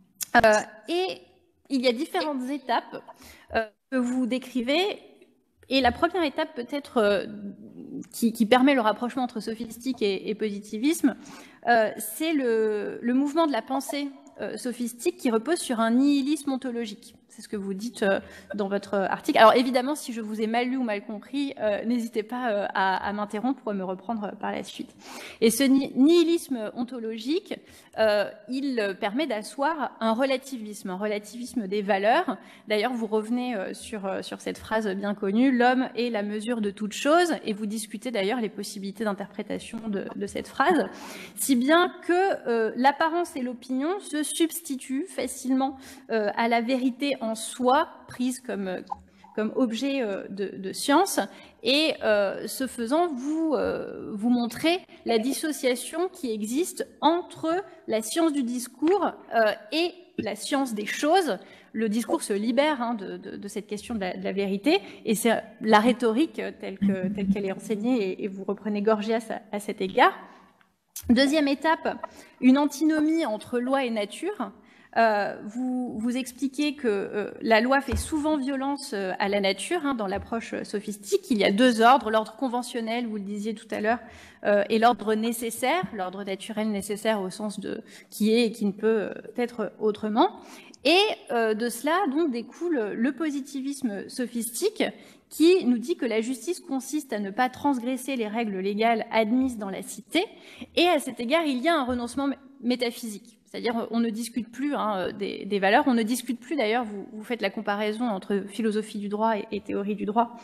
Et il y a différentes étapes que vous décrivez. Et la première étape peut-être qui permet le rapprochement entre sophistique et positivisme, c'est le mouvement de la pensée sophistique qui repose sur un nihilisme ontologique. C'est ce que vous dites dans votre article. Alors évidemment, si je vous ai mal lu ou mal compris, n'hésitez pas à m'interrompre ou à me reprendre par la suite. Et ce nihilisme ontologique, il permet d'asseoir un relativisme des valeurs. D'ailleurs, vous revenez sur cette phrase bien connue, l'homme est la mesure de toute chose, et vous discutez d'ailleurs les possibilités d'interprétation de cette phrase, si bien que l'apparence et l'opinion se substituent facilement à la vérité en soi, prise comme objet de science, et ce faisant, vous montrez la dissociation qui existe entre la science du discours et la science des choses. Le discours se libère de cette question de la vérité, et c'est la rhétorique telle qu'elle est enseignée, et vous reprenez Gorgias à cet égard. Deuxième étape, une antinomie entre loi et nature, Vous expliquez que la loi fait souvent violence à la nature, dans l'approche sophistique. Il y a deux ordres, l'ordre conventionnel, vous le disiez tout à l'heure, et l'ordre nécessaire, l'ordre naturel nécessaire au sens de qui est et qui ne peut être autrement. Et de cela, donc, découle le positivisme sophistique qui nous dit que la justice consiste à ne pas transgresser les règles légales admises dans la cité. Et à cet égard, il y a un renoncement métaphysique. C'est-à-dire, on ne discute plus des valeurs, on ne discute plus d'ailleurs, vous faites la comparaison entre philosophie du droit et théorie du droit,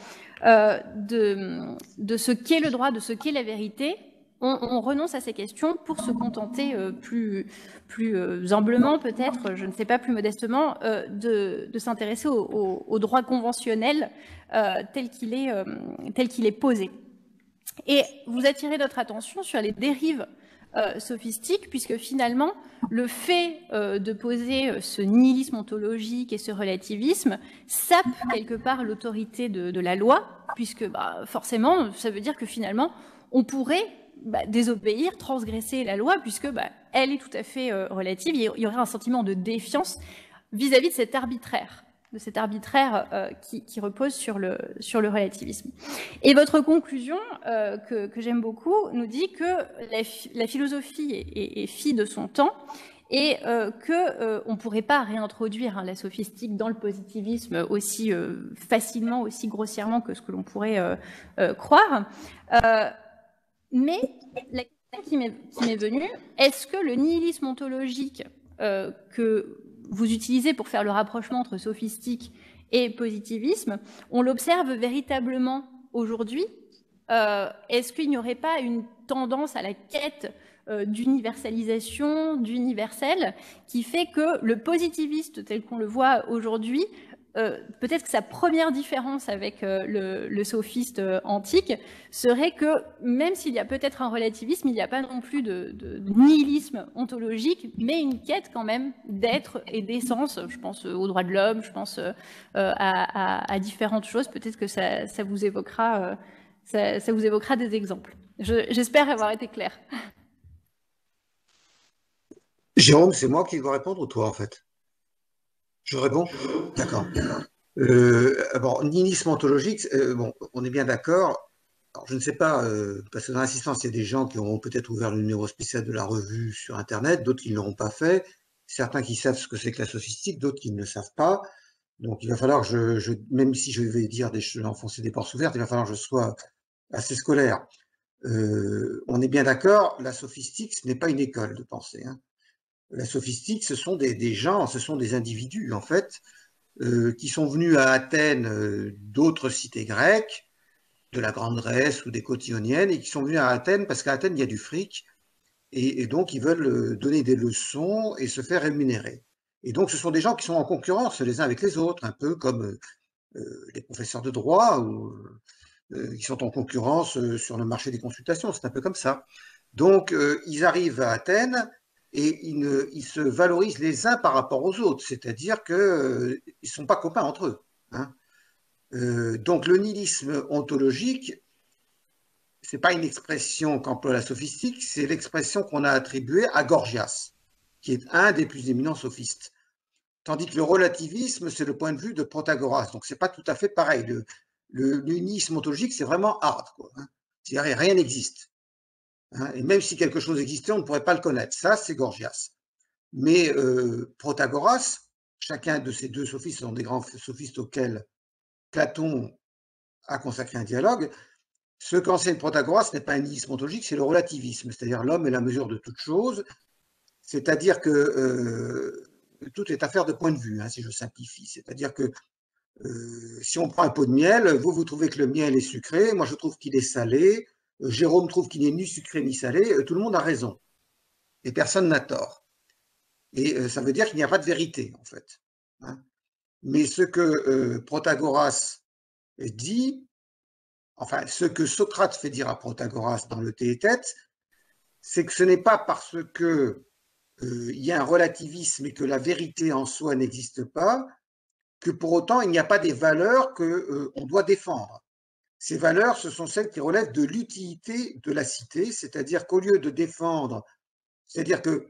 de ce qu'est le droit, de ce qu'est la vérité. On renonce à ces questions pour se contenter plus humblement peut-être, je ne sais pas, plus modestement, de s'intéresser au droit conventionnel tel qu'il est posé. Et vous attirez notre attention sur les dérives sophistiques, puisque finalement, le fait de poser ce nihilisme ontologique et ce relativisme sape quelque part l'autorité de la loi, puisque forcément, ça veut dire que finalement, on pourrait désobéir, transgresser la loi, puisque elle est tout à fait relative. Il y aurait un sentiment de défiance vis-à-vis de cet arbitraire, qui repose sur le relativisme. Et votre conclusion, que j'aime beaucoup, nous dit que la philosophie est fille de son temps et qu'on ne pourrait pas réintroduire la sophistique dans le positivisme aussi facilement, aussi grossièrement que ce que l'on pourrait croire. Mais la question qui m'est venue, est-ce que le nihilisme ontologique que vous utilisez pour faire le rapprochement entre sophistique et positivisme, on l'observe véritablement aujourd'hui? Est-ce qu'il n'y aurait pas une tendance à la quête d'universalisation, d'universel, qui fait que le positiviste tel qu'on le voit aujourd'hui, peut-être que sa première différence avec le sophiste antique serait que même s'il y a peut-être un relativisme, il n'y a pas non plus de nihilisme ontologique, mais une quête quand même d'être et d'essence. Je pense aux droits de l'homme, je pense à différentes choses. Peut-être que ça vous évoquera, ça vous évoquera des exemples. J'espère avoir été claire. Jérôme, c'est moi qui dois répondre ou toi en fait? Je réponds? D'accord. Bon, nihilisme ontologique, bon, on est bien d'accord. Alors, je ne sais pas, parce que dans l'assistance, il y a des gens qui auront peut-être ouvert le numéro spécial de la revue sur Internet, d'autres qui ne l'auront pas fait, certains qui savent ce que c'est que la sophistique, d'autres qui ne le savent pas. Donc, il va falloir que même si je vais dire enfoncer des portes ouvertes, il va falloir que je sois assez scolaire. On est bien d'accord, la sophistique, ce n'est pas une école de pensée, hein. La sophistique, ce sont des gens, ce sont des individus, en fait, qui sont venus à Athènes d'autres cités grecques, de la Grande Grèce ou des côtes ioniennes, et qui sont venus à Athènes parce qu'à Athènes, il y a du fric, et donc ils veulent donner des leçons et se faire rémunérer. Et donc, ce sont des gens qui sont en concurrence les uns avec les autres, un peu comme les professeurs de droit ou qui sont en concurrence sur le marché des consultations, c'est un peu comme ça. Donc, ils arrivent à Athènes, et ils se valorisent les uns par rapport aux autres, c'est-à-dire qu'ils ne sont pas copains entre eux, hein. Donc le nihilisme ontologique, ce n'est pas une expression qu'emploie la sophistique, c'est l'expression qu'on a attribuée à Gorgias, qui est un des plus éminents sophistes. Tandis que le relativisme, c'est le point de vue de Protagoras, donc ce n'est pas tout à fait pareil. Le nihilisme ontologique, c'est vraiment hard, quoi, hein. C'est-à-dire rien n'existe. Et même si quelque chose existait, on ne pourrait pas le connaître. Ça, c'est Gorgias. Mais Protagoras, chacun de ces deux sophistes sont des grands sophistes auxquels Platon a consacré un dialogue. Ce qu'enseigne Protagoras, ce n'est pas un nihilisme ontologique, c'est le relativisme, c'est-à-dire l'homme est la mesure de toute chose, c'est-à-dire que tout est affaire de point de vue, hein, si je simplifie. C'est-à-dire que si on prend un pot de miel, vous trouvez que le miel est sucré, moi je trouve qu'il est salé, Jérôme trouve qu'il n'est ni sucré ni salé, tout le monde a raison. Et personne n'a tort. Et ça veut dire qu'il n'y a pas de vérité, en fait, hein. Mais ce que Protagoras dit, enfin, ce que Socrate fait dire à Protagoras dans le Théétète, c'est que ce n'est pas parce que il y a un relativisme et que la vérité en soi n'existe pas, que pour autant il n'y a pas des valeurs qu'on doit défendre. Ces valeurs, ce sont celles qui relèvent de l'utilité de la cité, c'est-à-dire qu'au lieu de défendre, c'est-à-dire que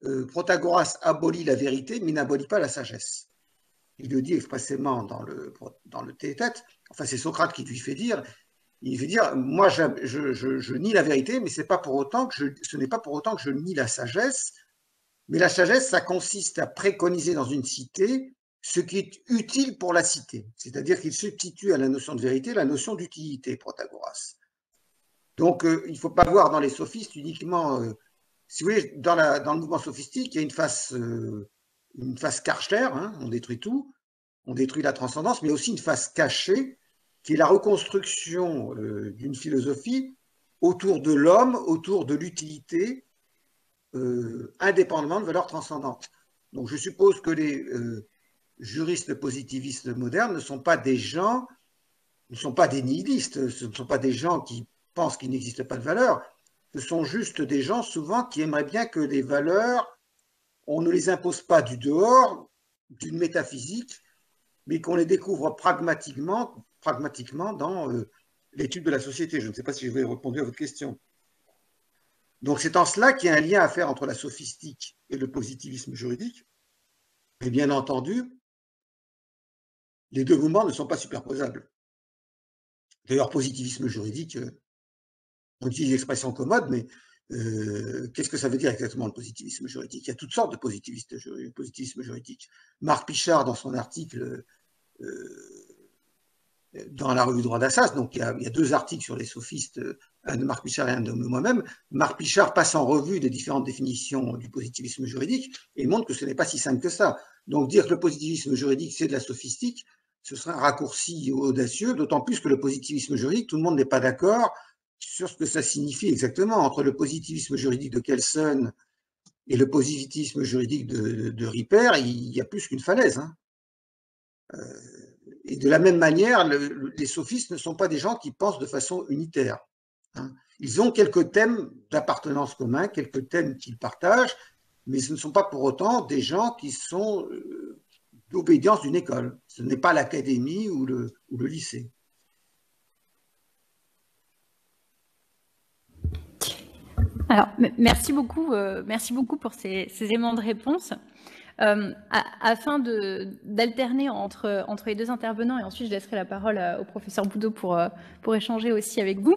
Protagoras abolit la vérité, mais n'abolit pas la sagesse. Il le dit expressément dans le Théétète. Enfin, c'est Socrate qui lui fait dire. Il veut dire, moi, je nie la vérité, mais ce n'est pas pour autant que je nie la sagesse. Mais la sagesse, ça consiste à préconiser dans une cité ce qui est utile pour la cité. C'est-à-dire qu'il substitue à la notion de vérité la notion d'utilité, Protagoras. Donc, il ne faut pas voir dans les sophistes uniquement, si vous voulez, dans le mouvement sophistique, il y a une face Karcher, hein, on détruit tout, on détruit la transcendance, mais aussi une face cachée, qui est la reconstruction d'une philosophie autour de l'homme, autour de l'utilité, indépendamment de valeurs transcendantes. Donc je suppose que les juristes positivistes modernes ne sont pas des gens, ne sont pas des nihilistes, ce ne sont pas des gens qui pensent qu'il n'existe pas de valeurs, ce sont juste des gens souvent qui aimeraient bien que les valeurs, on ne les impose pas du dehors, d'une métaphysique, mais qu'on les découvre pragmatiquement dans l'étude de la société. Je ne sais pas si je vais répondre à votre question. Donc c'est en cela qu'il y a un lien à faire entre la sophistique et le positivisme juridique. Mais bien entendu, les deux mouvements ne sont pas superposables. D'ailleurs, positivisme juridique, on utilise l'expression commode, mais qu'est-ce que ça veut dire exactement le positivisme juridique? Il y a toutes sortes de positivisme juridique. Marc Pichard, dans son article dans la revue Droit d'Assas, donc il y a deux articles sur les sophistes, un de Marc Pichard et un de moi-même. Marc Pichard passe en revue les différentes définitions du positivisme juridique et montre que ce n'est pas si simple que ça. Donc dire que le positivisme juridique, c'est de la sophistique, ce serait un raccourci audacieux, d'autant plus que le positivisme juridique, tout le monde n'est pas d'accord sur ce que ça signifie exactement. Entre le positivisme juridique de Kelsen et le positivisme juridique de Ripper, il y a plus qu'une falaise. Hein. Et de la même manière, les sophistes ne sont pas des gens qui pensent de façon unitaire. Hein. Ils ont quelques thèmes d'appartenance commun, quelques thèmes qu'ils partagent, mais ce ne sont pas pour autant des gens qui sont d'obédience d'une école. Ce n'est pas l'académie ou le lycée. Alors, merci beaucoup pour ces éléments de réponse. Afin d'alterner entre les deux intervenants, et ensuite je laisserai la parole au professeur Boudot pour échanger aussi avec vous.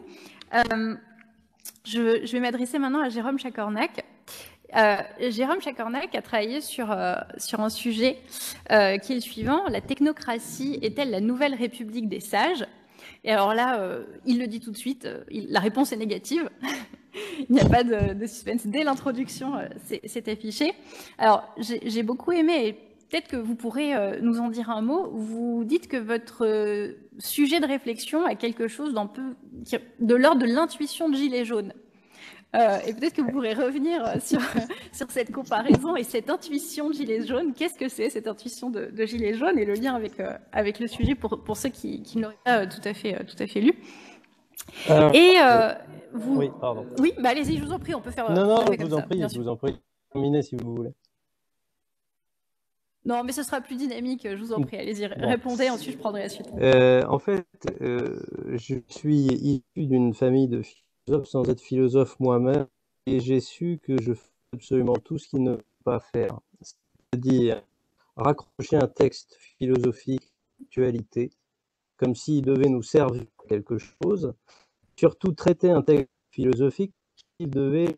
Je vais m'adresser maintenant à Jérôme Chacornac. Jérôme Chacornac a travaillé sur un sujet qui est le suivant: la technocratie est-elle la nouvelle république des sages? Et alors là, il le dit tout de suite, la réponse est négative. Il n'y a pas de suspense. Dès l'introduction, c'est affiché. Alors, j'ai beaucoup aimé, et peut-être que vous pourrez nous en dire un mot. Vous dites que votre sujet de réflexion a quelque chose de l'ordre de l'intuition de gilet jaune. Et peut-être que vous pourrez revenir sur cette comparaison et cette intuition de gilet jaune. Qu'est-ce que c'est, cette intuition de gilet jaune, et le lien avec le sujet pour ceux qui ne l'auraient pas tout à fait lu. Et vous... Oui, pardon. Oui, bah allez-y, je vous en prie, on peut faire... Non, je vous en prie. Terminez si vous voulez. Non, mais ce sera plus dynamique, je vous en prie. Allez-y, répondez, ensuite je prendrai la suite. En fait, je suis issu d'une famille de philosophes sans être philosophe moi-même, et j'ai su que je fais absolument tout ce qu'il ne faut pas faire. C'est-à-dire raccrocher un texte philosophique à l'actualité, comme s'il devait nous servir à quelque chose, surtout traiter un texte philosophique qui devait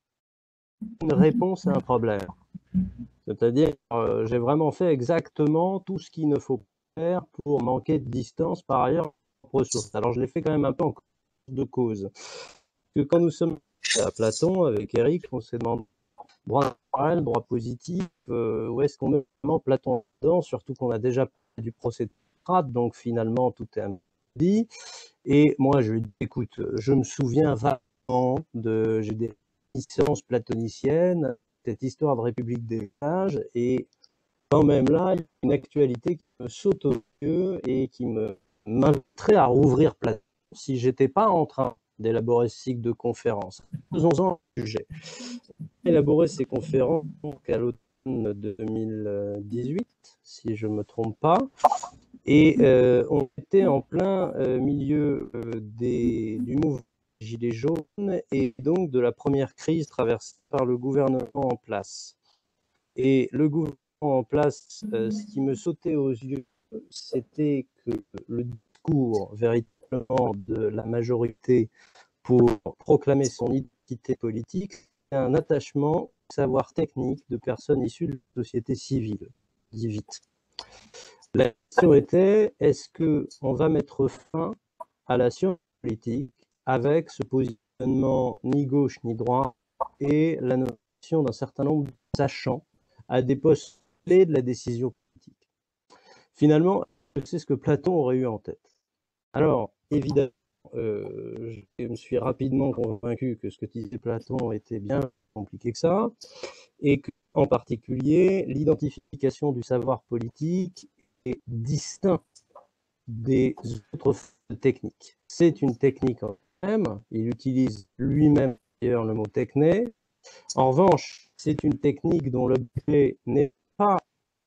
une réponse à un problème. C'est-à-dire, j'ai vraiment fait exactement tout ce qu'il ne faut pas faire pour manquer de distance par ailleurs aux ressources. Alors, je l'ai fait quand même un peu en de cause. Parce que quand nous sommes à Platon, avec Eric, on s'est demandé droit naturel, droit positif, où est-ce qu'on met vraiment Platon dedans, surtout qu'on a déjà parlé du procès de Socrate, donc finalement, tout est un dit. Et moi, je lui dis, écoute, je me souviens vaguement j'ai des réminiscences platoniciennes, cette histoire de République des sages, et quand même là, il y a une actualité qui me saute aux yeux et qui m'inviterait à rouvrir Platon si j'étais pas en train d'élaborer ce cycle de conférences. Faisons-en un sujet. Élaborer ces conférences à l'automne 2018, si je ne me trompe pas, et on était en plein milieu du mouvement Gilets jaunes et donc de la première crise traversée par le gouvernement en place. Et le gouvernement en place, ce qui me sautait aux yeux, c'était que le discours véritablement de la majorité pour proclamer son identité politique, c'est un attachement au savoir technique de personnes issues de la société civile, dit vite. La question était, est-ce qu'on va mettre fin à la science politique avec ce positionnement ni gauche ni droit et la notion d'un certain nombre de sachants à des postes clés de la décision politique. Finalement, c'est ce que Platon aurait eu en tête. Alors, évidemment, je me suis rapidement convaincu que ce que disait Platon était bien plus compliqué que ça, et qu'en particulier, l'identification du savoir politique est distincte des autres techniques. C'est une technique en elle-même, il utilise lui-même d'ailleurs le mot techné. En revanche, c'est une technique dont l'objet n'est pas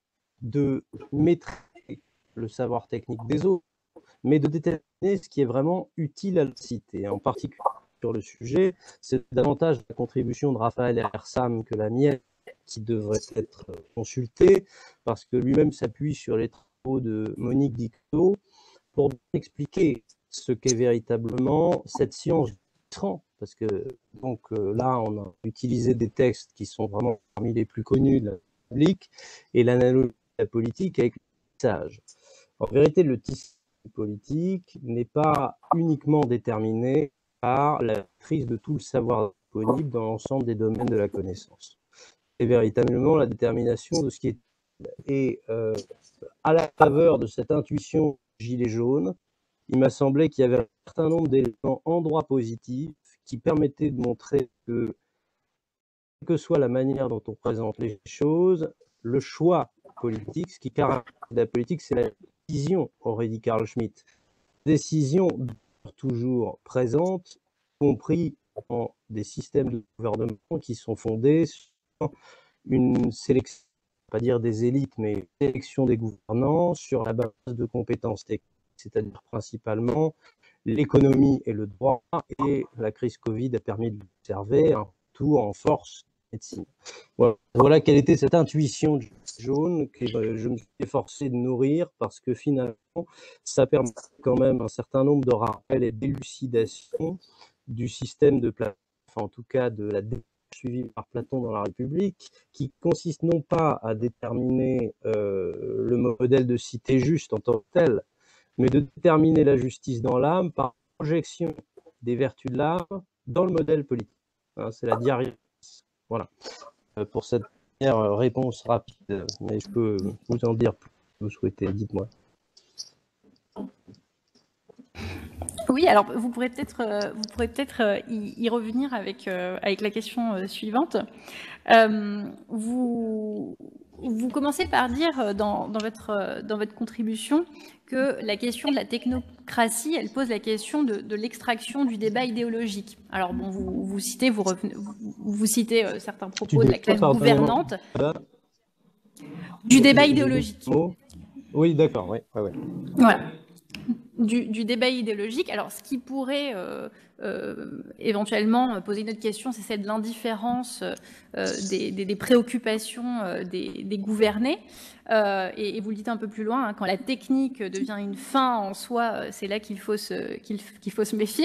de maîtriser le savoir technique des autres, mais de déterminer ce qui est vraiment utile à la cité. En particulier sur le sujet, c'est davantage la contribution de Raphaël Ersam que la mienne qui devrait être consultée, parce que lui-même s'appuie sur les travaux de Monique Dicteau pour expliquer ce qu'est véritablement cette science du cran, parce que donc là on a utilisé des textes qui sont vraiment parmi les plus connus de la public et l'analogie de la politique avec le tissage. En vérité, le tissage politique n'est pas uniquement déterminé par la maîtrise de tout le savoir disponible dans l'ensemble des domaines de la connaissance. C'est véritablement la détermination de ce qui est et à la faveur de cette intuition gilet jaune, il m'a semblé qu'il y avait un certain nombre d'éléments en droit positif qui permettaient de montrer que, quelle que soit la manière dont on présente les choses, le choix politique, ce qui caractérise la politique, c'est la décision, aurait dit Carl Schmitt. Décision toujours présente, y compris dans des systèmes de gouvernement qui sont fondés sur une sélection, pas dire des élites, mais une sélection des gouvernants sur la base de compétences techniques, c'est-à-dire principalement l'économie et le droit, et la crise Covid a permis de l'observer, un retour en force médecine. Voilà quelle était cette intuition du jaune que je me suis efforcé de nourrir, parce que finalement, ça permet quand même un certain nombre de rappels et d'élucidations du système de Platon, enfin en tout cas de la démarche suivie par Platon dans la République, qui consiste non pas à déterminer le modèle de cité juste en tant que tel, mais de déterminer la justice dans l'âme par projection des vertus de l'âme dans le modèle politique. Hein, c'est la diarie. Voilà. Pour cette première réponse rapide, mais je peux vous en dire plus si vous souhaitez. Dites-moi. Oui, alors vous pourrez peut-être y revenir avec la question suivante. Vous commencez par dire dans votre contribution que la question de la technocratie, elle pose la question de l'extraction du débat idéologique. Alors bon, vous citez certains propos de la classe gouvernante, du débat idéologique. Oui, d'accord, oui. Voilà. Du débat idéologique. Alors, ce qui pourrait éventuellement poser une autre question, c'est celle de l'indifférence des préoccupations des gouvernés. Et vous le dites un peu plus loin, hein, quand la technique devient une fin en soi, c'est là qu'il faut se méfier.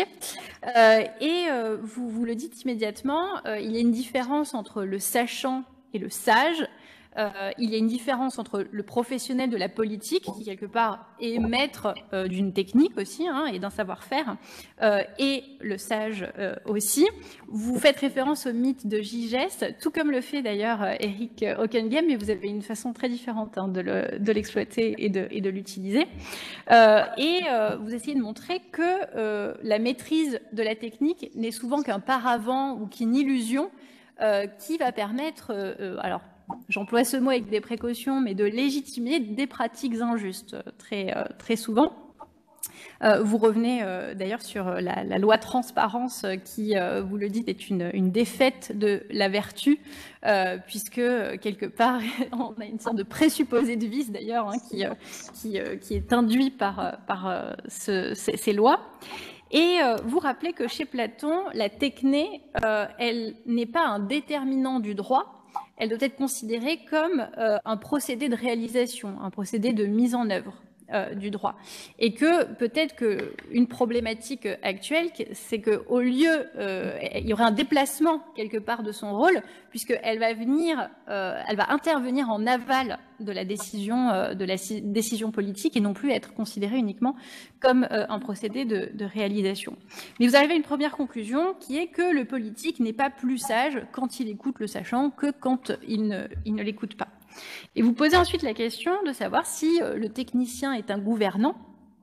Vous le dites immédiatement, il y a une différence entre le sachant et le sage. Il y a une différence entre le professionnel de la politique, qui quelque part est maître d'une technique aussi, hein, et d'un savoir-faire, et le sage aussi. Vous faites référence au mythe de Gigès, tout comme le fait d'ailleurs Eric Hockenheim, mais vous avez une façon très différente, hein, de l'exploiter et de l'utiliser. Vous essayez de montrer que la maîtrise de la technique n'est souvent qu'un paravent ou qu'une illusion qui va permettre, alors j'emploie ce mot avec des précautions, mais de légitimer des pratiques injustes très souvent. Vous revenez d'ailleurs sur la loi transparence qui, vous le dites, est une défaite de la vertu, puisque quelque part, on a une sorte de présupposé de vice d'ailleurs, hein, qui est induit par ces lois. Et vous rappelez que chez Platon, la techné, elle n'est pas un déterminant du droit, elle doit être considérée comme un procédé de réalisation, un procédé de mise en œuvre du droit. Et que peut-être qu'une problématique actuelle, c'est qu'au lieu, il y aurait un déplacement quelque part de son rôle, puisqu'elle va elle va intervenir en aval de la décision politique et non plus être considérée uniquement comme un procédé de réalisation. Mais vous arrivez à une première conclusion qui est que le politique n'est pas plus sage quand il écoute le sachant que quand il ne l'écoute pas. Et vous posez ensuite la question de savoir si le technicien est un gouvernant.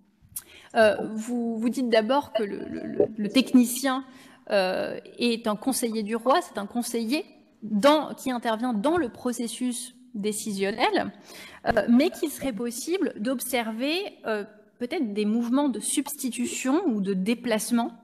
Vous dites d'abord que le technicien est un conseiller du roi, c'est un conseiller qui intervient dans le processus décisionnel, mais qu'il serait possible d'observer peut-être des mouvements de substitution ou de déplacement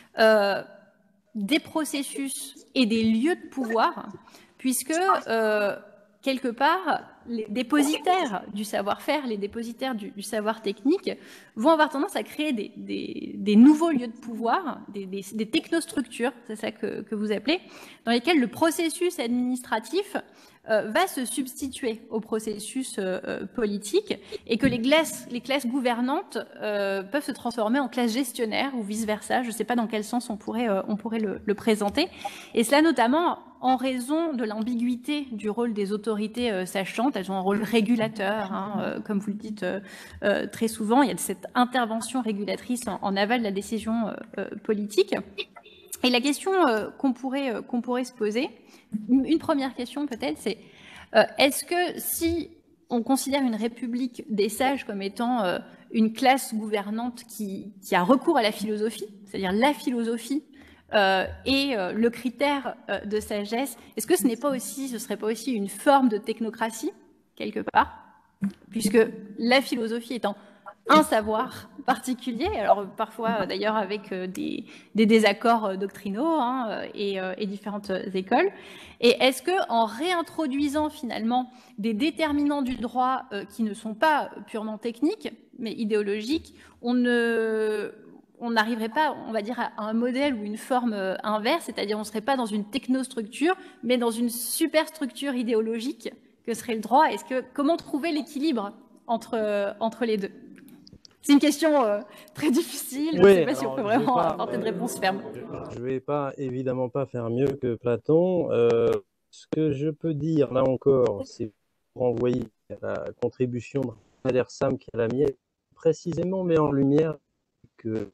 des processus et des lieux de pouvoir, puisque quelque part, les dépositaires du savoir-faire, les dépositaires du savoir technique vont avoir tendance à créer des nouveaux lieux de pouvoir, des technostructures, c'est ça que vous appelez, dans lesquelles le processus administratif va se substituer au processus politique et que les classes gouvernantes peuvent se transformer en classes gestionnaires ou vice-versa. Je ne sais pas dans quel sens on pourrait le présenter. Et cela notamment en raison de l'ambiguïté du rôle des autorités sachantes. Elles ont un rôle régulateur, comme vous le dites très souvent. Il y a cette intervention régulatrice en aval de la décision politique. Et la question qu'on pourrait se poser, une première question peut-être, c'est est-ce que si on considère une république des sages comme étant une classe gouvernante qui a recours à la philosophie, c'est-à-dire la philosophie et le critère de sagesse, est-ce que ce serait pas aussi une forme de technocratie quelque part, puisque la philosophie étant un savoir particulier, alors parfois d'ailleurs avec des désaccords doctrinaux et différentes écoles. Et est-ce que en réintroduisant finalement des déterminants du droit qui ne sont pas purement techniques, mais idéologiques, on n'arriverait pas, on va dire, à un modèle ou une forme inverse, c'est-à-dire on ne serait pas dans une technostructure, mais dans une superstructure idéologique que serait le droit. Comment trouver l'équilibre entre les deux? C'est une question très difficile. Je ne sais pas si on peut vraiment apporter de réponse ferme. Je ne vais évidemment pas faire mieux que Platon. Ce que je peux dire, là encore, c'est renvoyer à la contribution de Rainer Sam qui est la mienne, précisément met en lumière que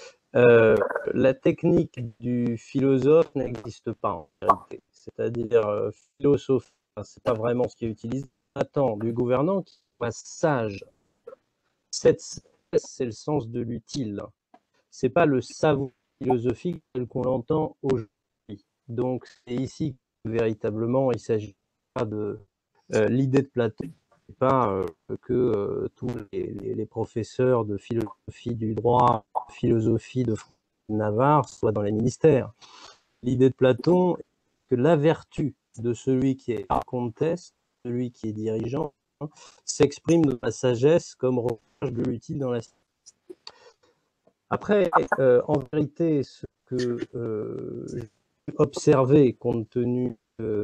la technique du philosophe n'existe pas en réalité. C'est-à-dire, philosophe, ce n'est pas vraiment ce qui est utilisé. On attend du gouvernant qui soit sage. C'est le sens de l'utile. C'est pas le savoir philosophique tel qu'on l'entend aujourd'hui. Donc c'est ici que véritablement il s'agit pas de l'idée de Platon, c'est pas que tous les professeurs de philosophie du droit, philosophie de Navarre soient dans les ministères. L'idée de Platon est que la vertu de celui qui est conteste, celui qui est dirigeant, s'exprime dans la sagesse comme recherche de l'utile dans la science. Après, en vérité, ce que j'ai observé compte tenu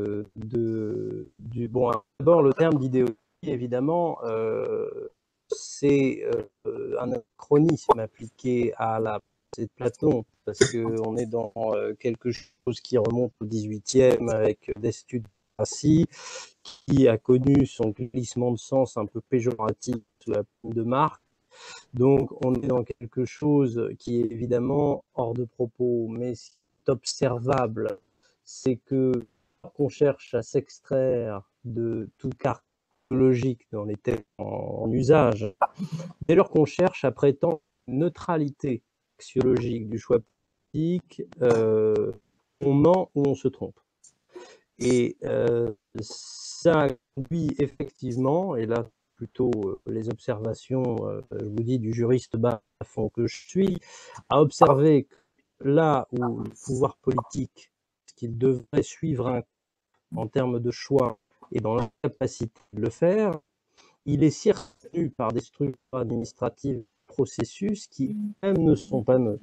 bon, d'abord le terme d'idéologie, évidemment, c'est un anachronisme appliqué à la pensée de Platon, parce qu'on est dans quelque chose qui remonte au XVIIIe avec Destutt ainsi, qui a connu son glissement de sens un peu péjoratif sous la plume de Marx. Donc, on est dans quelque chose qui est évidemment hors de propos, mais ce qui est observable, c'est que qu'on cherche à s'extraire de tout caractère logique dans les termes en usage, dès lors qu'on cherche à prétendre une neutralité axiologique du choix politique, on ment ou on se trompe. Et ça conduit effectivement, et là plutôt les observations, je vous dis, du juriste bas-fond que je suis, à observer que là où le pouvoir politique, ce qu'il devrait suivre en termes de choix et dans l'incapacité de le faire, il est circonnu par des structures administratives, processus qui même ne sont pas neutres.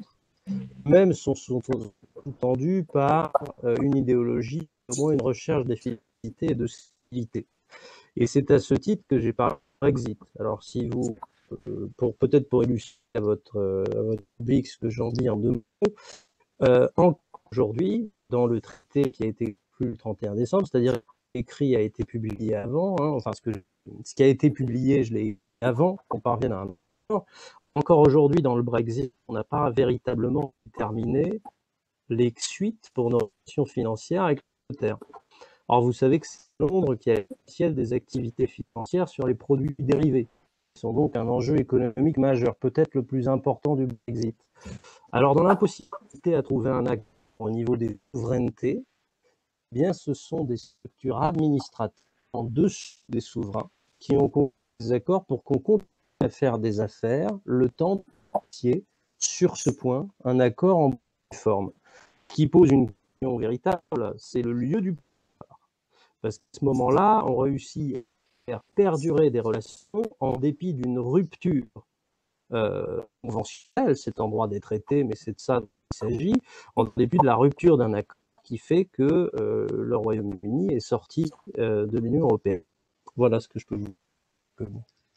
même sont sous-tendus par une idéologie, au moins une recherche d'efficacité et de civilité. Et c'est à ce titre que j'ai parlé de Brexit. Alors, si vous, peut-être pour illustrer à votre public ce que j'en dis en 2 mots, aujourd'hui, dans le traité qui a été conclu le 31 décembre, c'est-à-dire l'écrit a été publié avant, hein, enfin ce qui a été publié, je l'ai écrit avant qu'on parvienne à un accord. Encore aujourd'hui, dans le Brexit, on n'a pas véritablement déterminé les suites pour nos relations financières avec l'Angleterre. Alors, vous savez que c'est Londres qui a l'essentiel des activités financières sur les produits dérivés, qui sont donc un enjeu économique majeur, peut-être le plus important du Brexit. Alors, dans l'impossibilité à trouver un accord au niveau des souverainetés, eh bien, ce sont des structures administratives en dessous des souverains qui ont conclu des accords pour qu'on continue à faire des affaires le temps entier sur ce point, un accord en forme qui pose une question véritable, c'est le lieu du pouvoir. Parce qu'à ce moment-là, on réussit à faire perdurer des relations en dépit d'une rupture conventionnelle, c'est en droit des traités, mais c'est de ça dont il s'agit, en dépit de la rupture d'un accord qui fait que le Royaume-Uni est sorti de l'Union européenne. Voilà ce que je peux vous dire.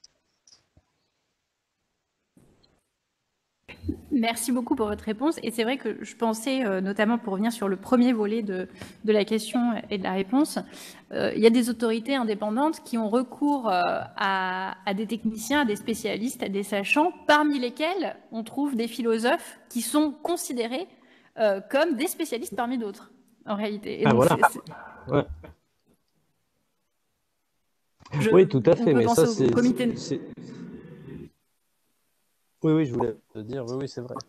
Merci beaucoup pour votre réponse. Et c'est vrai que je pensais, notamment pour revenir sur le premier volet de la question et de la réponse, il y a des autorités indépendantes qui ont recours à des techniciens, à des spécialistes, à des sachants, parmi lesquels on trouve des philosophes qui sont considérés comme des spécialistes parmi d'autres, en réalité. Et donc, voilà. Ouais. Oui, tout à fait, mais ça, c'est... Oui, je voulais te dire, oui, c'est vrai.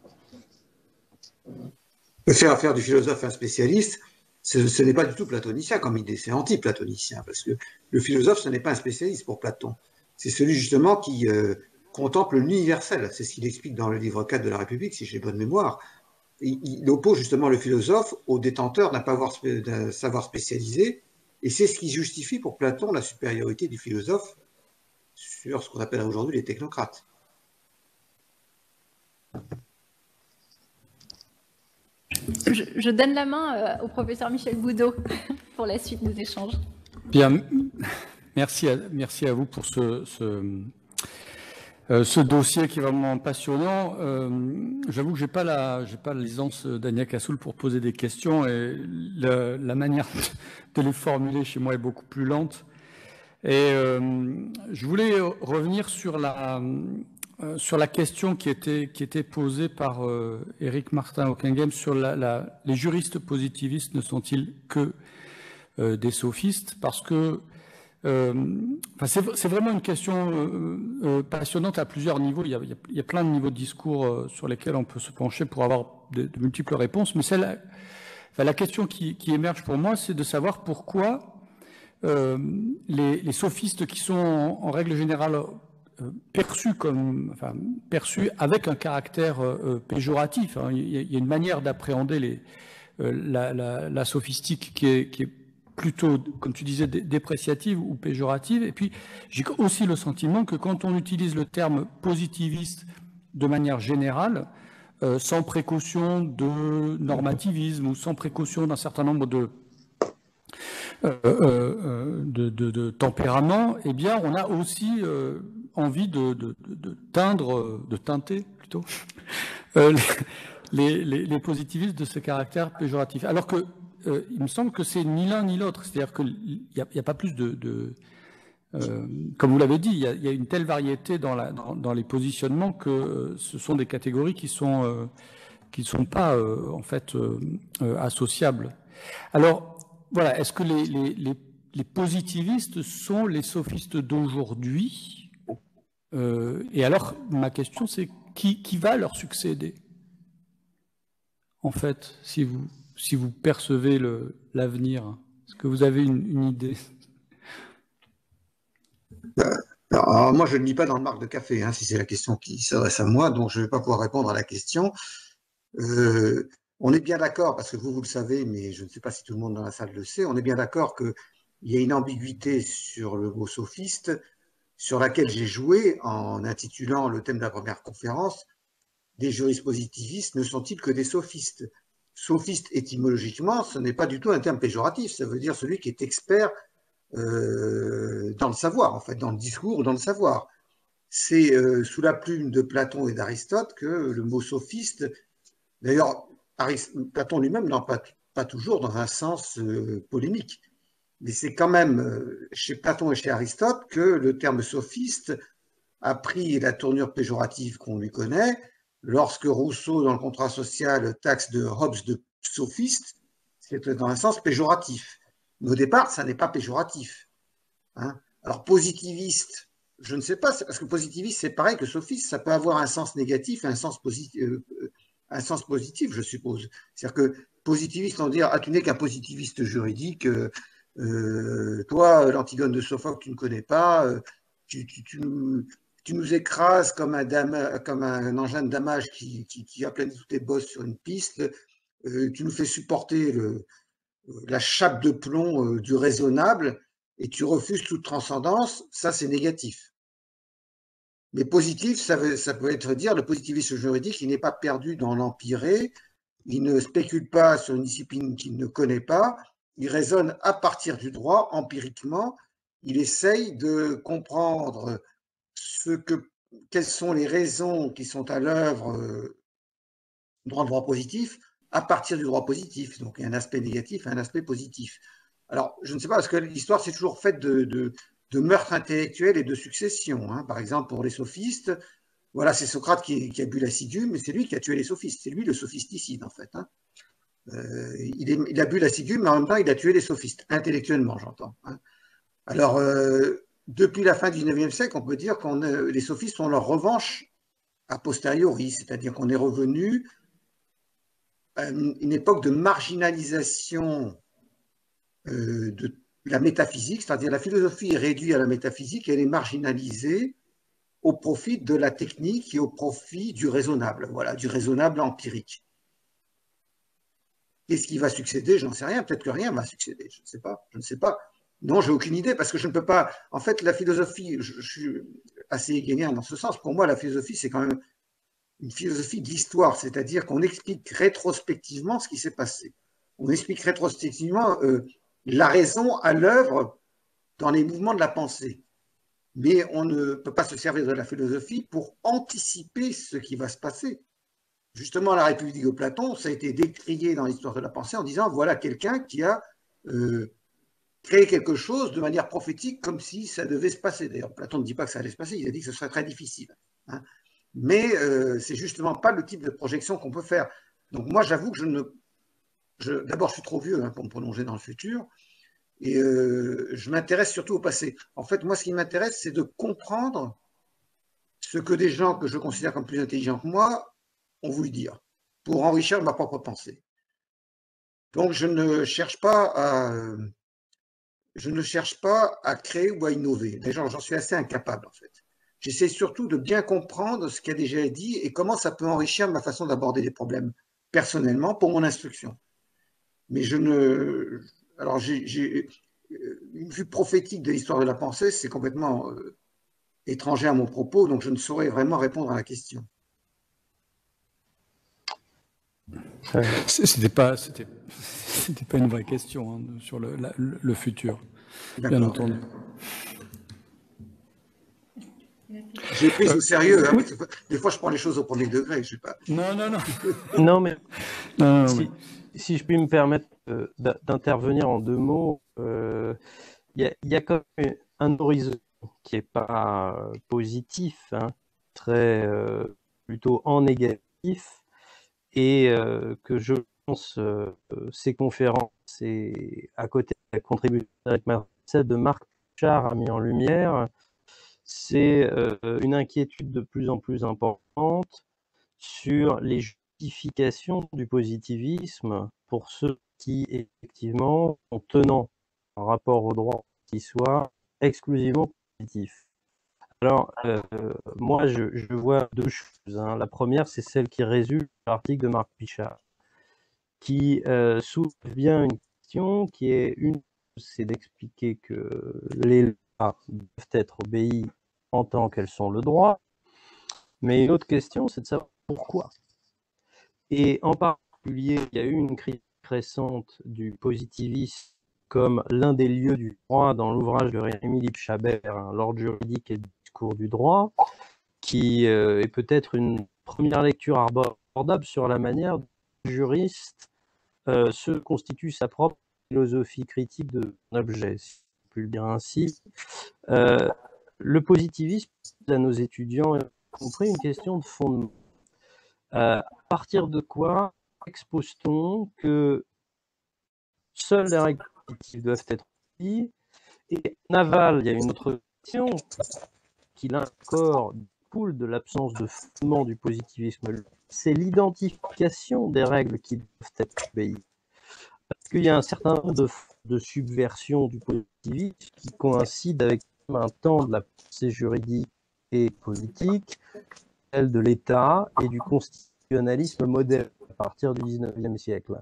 Faire du philosophe un spécialiste, ce n'est pas du tout platonicien comme idée, c'est anti-platonicien, parce que le philosophe, ce n'est pas un spécialiste pour Platon. C'est celui justement qui contemple l'universel. C'est ce qu'il explique dans le livre 4 de la République, si j'ai bonne mémoire. Il oppose justement le philosophe au détenteur d'un savoir spécialisé, et c'est ce qui justifie pour Platon la supériorité du philosophe sur ce qu'on appelle aujourd'hui les technocrates. Je donne la main au professeur Michel Boudot pour la suite des échanges. Bien, merci à vous pour ce dossier qui est vraiment passionnant. J'avoue que j'ai pas la licence d'Ania Cassoul pour poser des questions et la manière de les formuler chez moi est beaucoup plus lente. Et je voulais revenir sur la question qui était posée par Éric Martin Hockenheim sur les juristes positivistes ne sont-ils que des sophistes, parce que c'est vraiment une question passionnante à plusieurs niveaux. Il y a plein de niveaux de discours sur lesquels on peut se pencher pour avoir de multiples réponses, mais la question qui émerge pour moi, c'est de savoir pourquoi les sophistes qui sont en règle générale perçus avec un caractère péjoratif. Hein. Il y a une manière d'appréhender la sophistique qui est plutôt, comme tu disais, dépréciative ou péjorative. Et puis, j'ai aussi le sentiment que quand on utilise le terme positiviste de manière générale, sans précaution de normativisme ou sans précaution d'un certain nombre de tempérament, eh bien, on a aussi envie de teinter plutôt les positivistes de ce caractère péjoratif. Alors que il me semble que c'est ni l'un ni l'autre. C'est-à-dire qu'il n'y a pas plus comme vous l'avez dit, il y a une telle variété dans les positionnements que ce sont des catégories qui sont pas en fait associables. Alors voilà, est-ce que les positivistes sont les sophistes d'aujourd'hui? Et alors, ma question, c'est qui va leur succéder? En fait, si vous percevez l'avenir, est-ce que vous avez une idée? Alors, moi, je ne lis pas dans le marc de café, hein, si c'est la question qui s'adresse à moi, donc je ne vais pas pouvoir répondre à la question. On est bien d'accord, parce que vous le savez, mais je ne sais pas si tout le monde dans la salle le sait, on est bien d'accord qu'il y a une ambiguïté sur le mot sophiste, sur laquelle j'ai joué en intitulant le thème de la première conférence des juristes positivistes ne sont-ils que des sophistes? Sophiste, étymologiquement, ce n'est pas du tout un terme péjoratif, ça veut dire celui qui est expert dans le savoir, en fait, dans le discours ou dans le savoir. C'est sous la plume de Platon et d'Aristote que le mot sophiste, d'ailleurs, Platon lui-même n'en pas toujours dans un sens polémique, mais c'est quand même chez Platon et chez Aristote que le terme sophiste a pris la tournure péjorative qu'on lui connaît lorsque Rousseau, dans le contrat social, taxe de Hobbes de sophiste, c'est dans un sens péjoratif. Mais au départ, ça n'est pas péjoratif. Hein. Alors, positiviste, je ne sais pas, parce que positiviste, c'est pareil que sophiste, ça peut avoir un sens négatif et un sens positif, je suppose. C'est-à-dire que positiviste, on dit, ah, tu n'es qu'un positiviste juridique, toi, l'Antigone de Sophocle, tu ne connais pas, tu nous écrases comme un engin de damage qui aplane toutes les bosses sur une piste, tu nous fais supporter la chape de plomb du raisonnable et tu refuses toute transcendance, ça c'est négatif. Mais positif, ça peut être dire le positivisme juridique, il n'est pas perdu dans l'empiré, il ne spécule pas sur une discipline qu'il ne connaît pas, il raisonne à partir du droit, empiriquement, il essaye de comprendre quelles sont les raisons qui sont à l'œuvre dans le droit positif à partir du droit positif. Donc, il y a un aspect négatif et un aspect positif. Alors, je ne sais pas, parce que l'histoire, c'est toujours faite de meurtres intellectuels et de succession. Hein. Par exemple, pour les sophistes, voilà, c'est Socrate qui a bu l'acidium, mais c'est lui qui a tué les sophistes. C'est lui le sophisticide, en fait. Hein. Il a bu l'acidium, mais en même temps, il a tué les sophistes, intellectuellement, j'entends. Hein. Alors, depuis la fin du XIXe siècle, on peut dire que les sophistes ont leur revanche a posteriori, c'est-à-dire qu'on est revenu à une époque de marginalisation de la métaphysique, c'est-à-dire la philosophie est réduite à la métaphysique et elle est marginalisée au profit de la technique et au profit du raisonnable, voilà, du raisonnable empirique. Qu'est-ce qui va succéder? Je n'en sais rien, peut-être que rien va succéder, je ne sais pas. Non, j'ai aucune idée parce que je ne peux pas. En fait, la philosophie, je suis assez hegelien dans ce sens. Pour moi, la philosophie, c'est quand même une philosophie de l'histoire, c'est-à-dire qu'on explique rétrospectivement ce qui s'est passé. On explique rétrospectivement la raison à l'œuvre dans les mouvements de la pensée. Mais on ne peut pas se servir de la philosophie pour anticiper ce qui va se passer. Justement, la République de Platon, ça a été décrié dans l'histoire de la pensée en disant voilà quelqu'un qui a créé quelque chose de manière prophétique comme si ça devait se passer. D'ailleurs, Platon ne dit pas que ça allait se passer, il a dit que ce serait très difficile. Hein. Mais c'est justement pas le type de projection qu'on peut faire. Donc moi, j'avoue que d'abord, je suis trop vieux pour me prolonger dans le futur, et je m'intéresse surtout au passé. En fait, moi, ce qui m'intéresse, c'est de comprendre ce que des gens que je considère comme plus intelligents que moi ont voulu dire, pour enrichir ma propre pensée. Donc, je ne cherche pas à créer ou à innover. D'ailleurs, j'en suis assez incapable, en fait. J'essaie surtout de bien comprendre ce qui a déjà été dit et comment ça peut enrichir ma façon d'aborder les problèmes personnellement pour mon instruction. Mais alors, j'ai une vue prophétique de l'histoire de la pensée, c'est complètement étranger à mon propos, donc je ne saurais vraiment répondre à la question. C'était pas une vraie question hein, sur le futur, bien entendu. J'ai pris au sérieux, hein, des fois je prends les choses au premier degré, je sais pas. Non, mais si je puis me permettre d'intervenir en deux mots, il y a quand même un horizon qui n'est pas positif, hein, très plutôt en négatif, et que je pense ces conférences et à côté de la contribution de Marc Pichard a mis en lumière, c'est une inquiétude de plus en plus importante sur les justifications du positivisme pour ceux qui, effectivement, sont tenants en rapport au droit qui soit exclusivement positif. Alors, moi, je vois deux choses. Hein. La première, c'est celle qui résulte de l'article de Marc Pichard, qui soulève bien une question qui est c'est d'expliquer que les lois doivent être obéies en tant qu'elles sont le droit. Mais une autre question, c'est de savoir pourquoi. Et en particulier, il y a eu une critique récente du positivisme comme l'un des lieux du droit dans l'ouvrage de Rémi Lipchabert, L'ordre juridique et le discours du droit, qui est peut-être une première lecture abordable sur la manière dont le juriste se constitue sa propre philosophie critique de l'objet, si on peut le dire ainsi. Le positivisme, à nos étudiants, y compris une question de fondement. À partir de quoi expose-t-on que seules les règles positives doivent être appliquées? Et en aval, il y a une autre question qui là encore découle de l'absence de fondement du positivisme, c'est l'identification des règles qui doivent être obéies. Parce qu'il y a un certain nombre de subversions du positivisme qui coïncident avec un temps de la pensée juridique et politique, celle de l'État et du constitutionnalisme moderne à partir du XIXe siècle.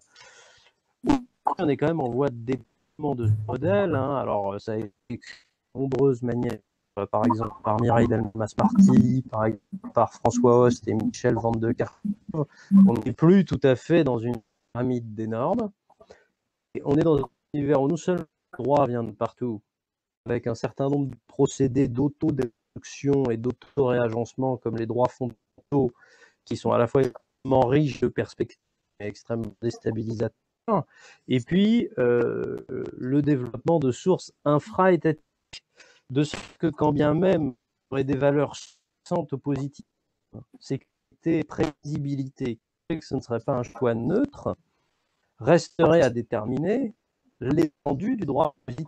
On est quand même en voie de développement de ce modèle. Alors, ça a été de nombreuses manières, par exemple par Mireille Delmas-Marty, par François Host et Michel Van de Kerkhove. On n'est plus tout à fait dans une pyramide des normes. Et on est dans un univers où non seulement le droit vient de partout, avec un certain nombre de procédés d'autodestruction et d'auto-réagencement, comme les droits fondamentaux, qui sont à la fois extrêmement riches de perspectives et extrêmement déstabilisateurs, et puis le développement de sources infra-étatiques, de ce que quand bien même il y aurait des valeurs sous-jacentes au positif, sécurité et prévisibilité, que ce ne serait pas un choix neutre, resterait à déterminer l'étendue du droit positif.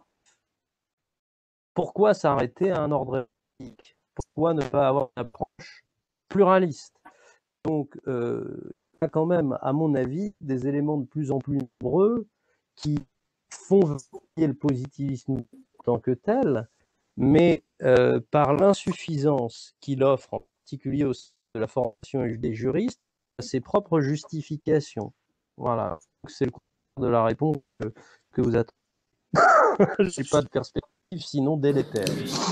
Pourquoi s'arrêter à un ordre juridique? Pourquoi ne pas avoir une approche pluraliste? Donc, il y a quand même, à mon avis, des éléments de plus en plus nombreux qui font varier le positivisme en tant que tel, mais par l'insuffisance qu'il offre, en particulier au sein de la formation des juristes, à ses propres justifications. Voilà, c'est le contraire de la réponse que vous attendez. Je n'ai pas de perspective, sinon délétère.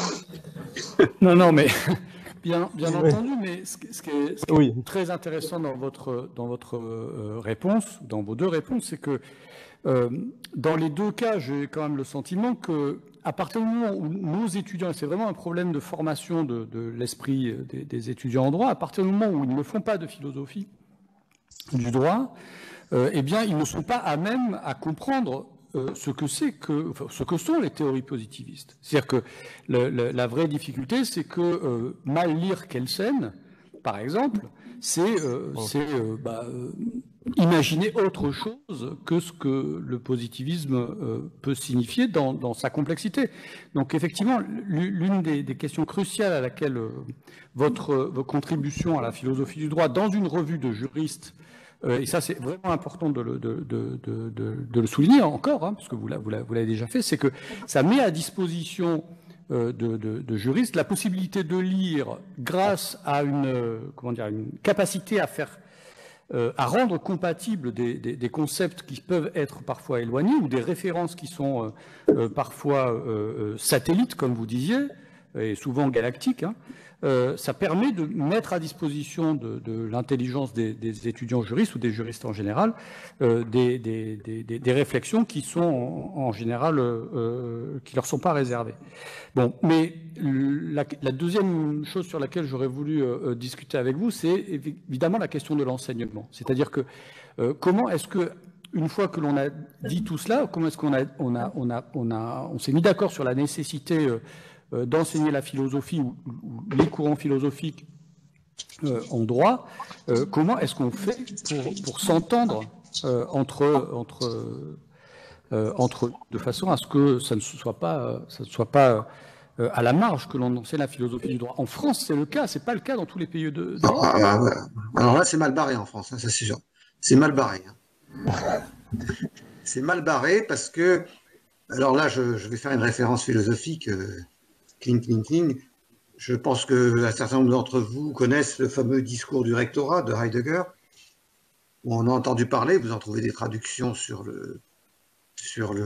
Non, mais bien entendu, mais ce qui est très intéressant dans votre réponse, dans vos deux réponses, c'est que dans les deux cas, j'ai quand même le sentiment que à partir du moment où nos étudiants, c'est vraiment un problème de formation de l'esprit des étudiants en droit, à partir du moment où ils ne font pas de philosophie du droit, eh bien, ils ne sont pas à même à comprendre ce que sont les théories positivistes. C'est-à-dire que la vraie difficulté, c'est que mal lire Kelsen, par exemple, c'est imaginer autre chose que ce que le positivisme peut signifier dans sa complexité. Donc effectivement, l'une des questions cruciales à laquelle votre contribution à la philosophie du droit dans une revue de juristes, et ça c'est vraiment important de le souligner encore, parce que vous l'avez déjà fait, c'est que ça met à disposition de juristes la possibilité de lire grâce à une capacité à rendre compatibles des concepts qui peuvent être parfois éloignés ou des références qui sont parfois satellites, comme vous disiez, et souvent galactiques. Ça permet de mettre à disposition de l'intelligence des étudiants juristes ou des juristes en général des réflexions qui sont en général qui leur sont pas réservées. Bon, mais la deuxième chose sur laquelle j'aurais voulu discuter avec vous, c'est évidemment la question de l'enseignement. C'est-à-dire que comment est-ce que une fois que l'on a dit tout cela, comment est-ce qu'on s'est mis d'accord sur la nécessité d'enseigner la philosophie ou les courants philosophiques en droit, comment est-ce qu'on fait pour s'entendre de façon à ce que ça ne soit pas à la marge que l'on enseigne la philosophie du droit. En France, c'est le cas, c'est pas le cas dans tous les pays d'Europe. Alors là, c'est mal barré en France, ça c'est sûr. C'est mal barré. C'est mal barré parce que, alors là, je vais faire une référence philosophique. Cling. Je pense qu'un certain nombre d'entre vous connaissent le fameux discours du rectorat de Heidegger, où on a entendu parler, vous en trouvez des traductions sur le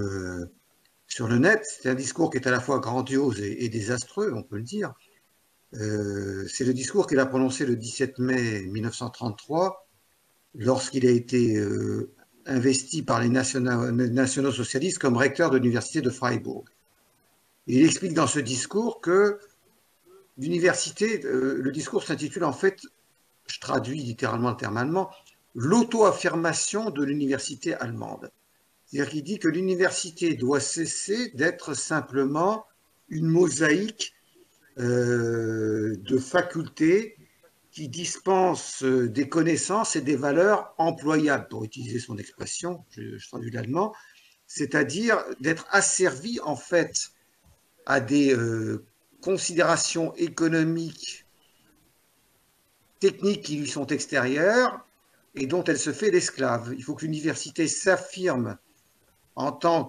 net. C'est un discours qui est à la fois grandiose et désastreux, on peut le dire, C'est le discours qu'il a prononcé le 17 mai 1933 lorsqu'il a été investi par les nationaux-socialistes comme recteur de l'université de Freiburg. Et il explique dans ce discours que l'université, le discours s'intitule en fait, je traduis littéralement le terme allemand, l'auto-affirmation de l'université allemande. C'est-à-dire qu'il dit que l'université doit cesser d'être simplement une mosaïque de facultés qui dispensent des connaissances et des valeurs employables, pour utiliser son expression, je traduis l'allemand, c'est-à-dire d'être asservi en fait à des considérations économiques, techniques qui lui sont extérieures et dont elle se fait l'esclave. Il faut que l'université s'affirme en tant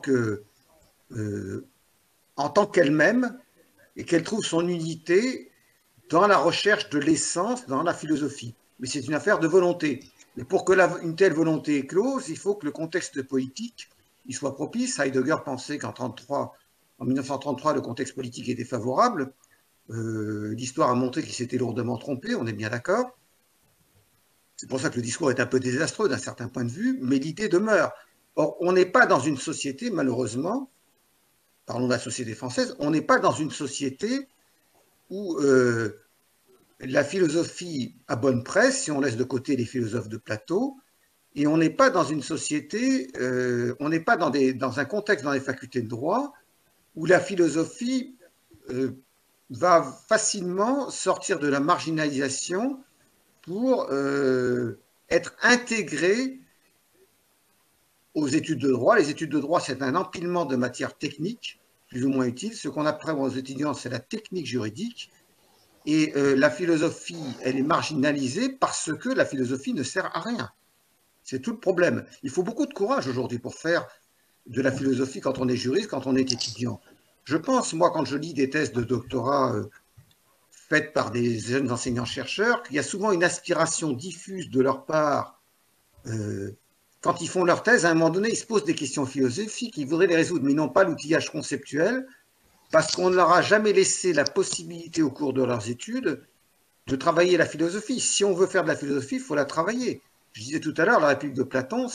qu'elle-même et qu'elle trouve son unité dans la recherche de l'essence, dans la philosophie. Mais c'est une affaire de volonté. Et pour que une telle volonté éclose, il faut que le contexte politique il soit propice. Heidegger pensait qu'en 1933, le contexte politique était favorable. L'histoire a montré qu'il s'était lourdement trompé, on est bien d'accord. C'est pour ça que le discours est un peu désastreux d'un certain point de vue, mais l'idée demeure. Or, on n'est pas dans une société, malheureusement, parlons de la société française, on n'est pas dans une société où la philosophie a bonne presse, si on laisse de côté les philosophes de Platon, et on n'est pas dans une société, on n'est pas dans un contexte dans les facultés de droit où la philosophie va facilement sortir de la marginalisation pour être intégrée aux études de droit. Les études de droit, c'est un empilement de matières techniques, plus ou moins utiles. Ce qu'on apprend aux étudiants, c'est la technique juridique. Et la philosophie, elle est marginalisée parce que la philosophie ne sert à rien. C'est tout le problème. Il faut beaucoup de courage aujourd'hui pour faire de la philosophie quand on est juriste, quand on est étudiant. Je pense, moi, quand je lis des thèses de doctorat faites par des jeunes enseignants-chercheurs, qu'il y a souvent une aspiration diffuse de leur part. Quand ils font leur thèse, à un moment donné, ils se posent des questions philosophiques, ils voudraient les résoudre, mais ils n'ont pas l'outillage conceptuel, parce qu'on ne leur a jamais laissé la possibilité au cours de leurs études de travailler la philosophie. Si on veut faire de la philosophie, il faut la travailler. Je disais tout à l'heure, la République de Platon,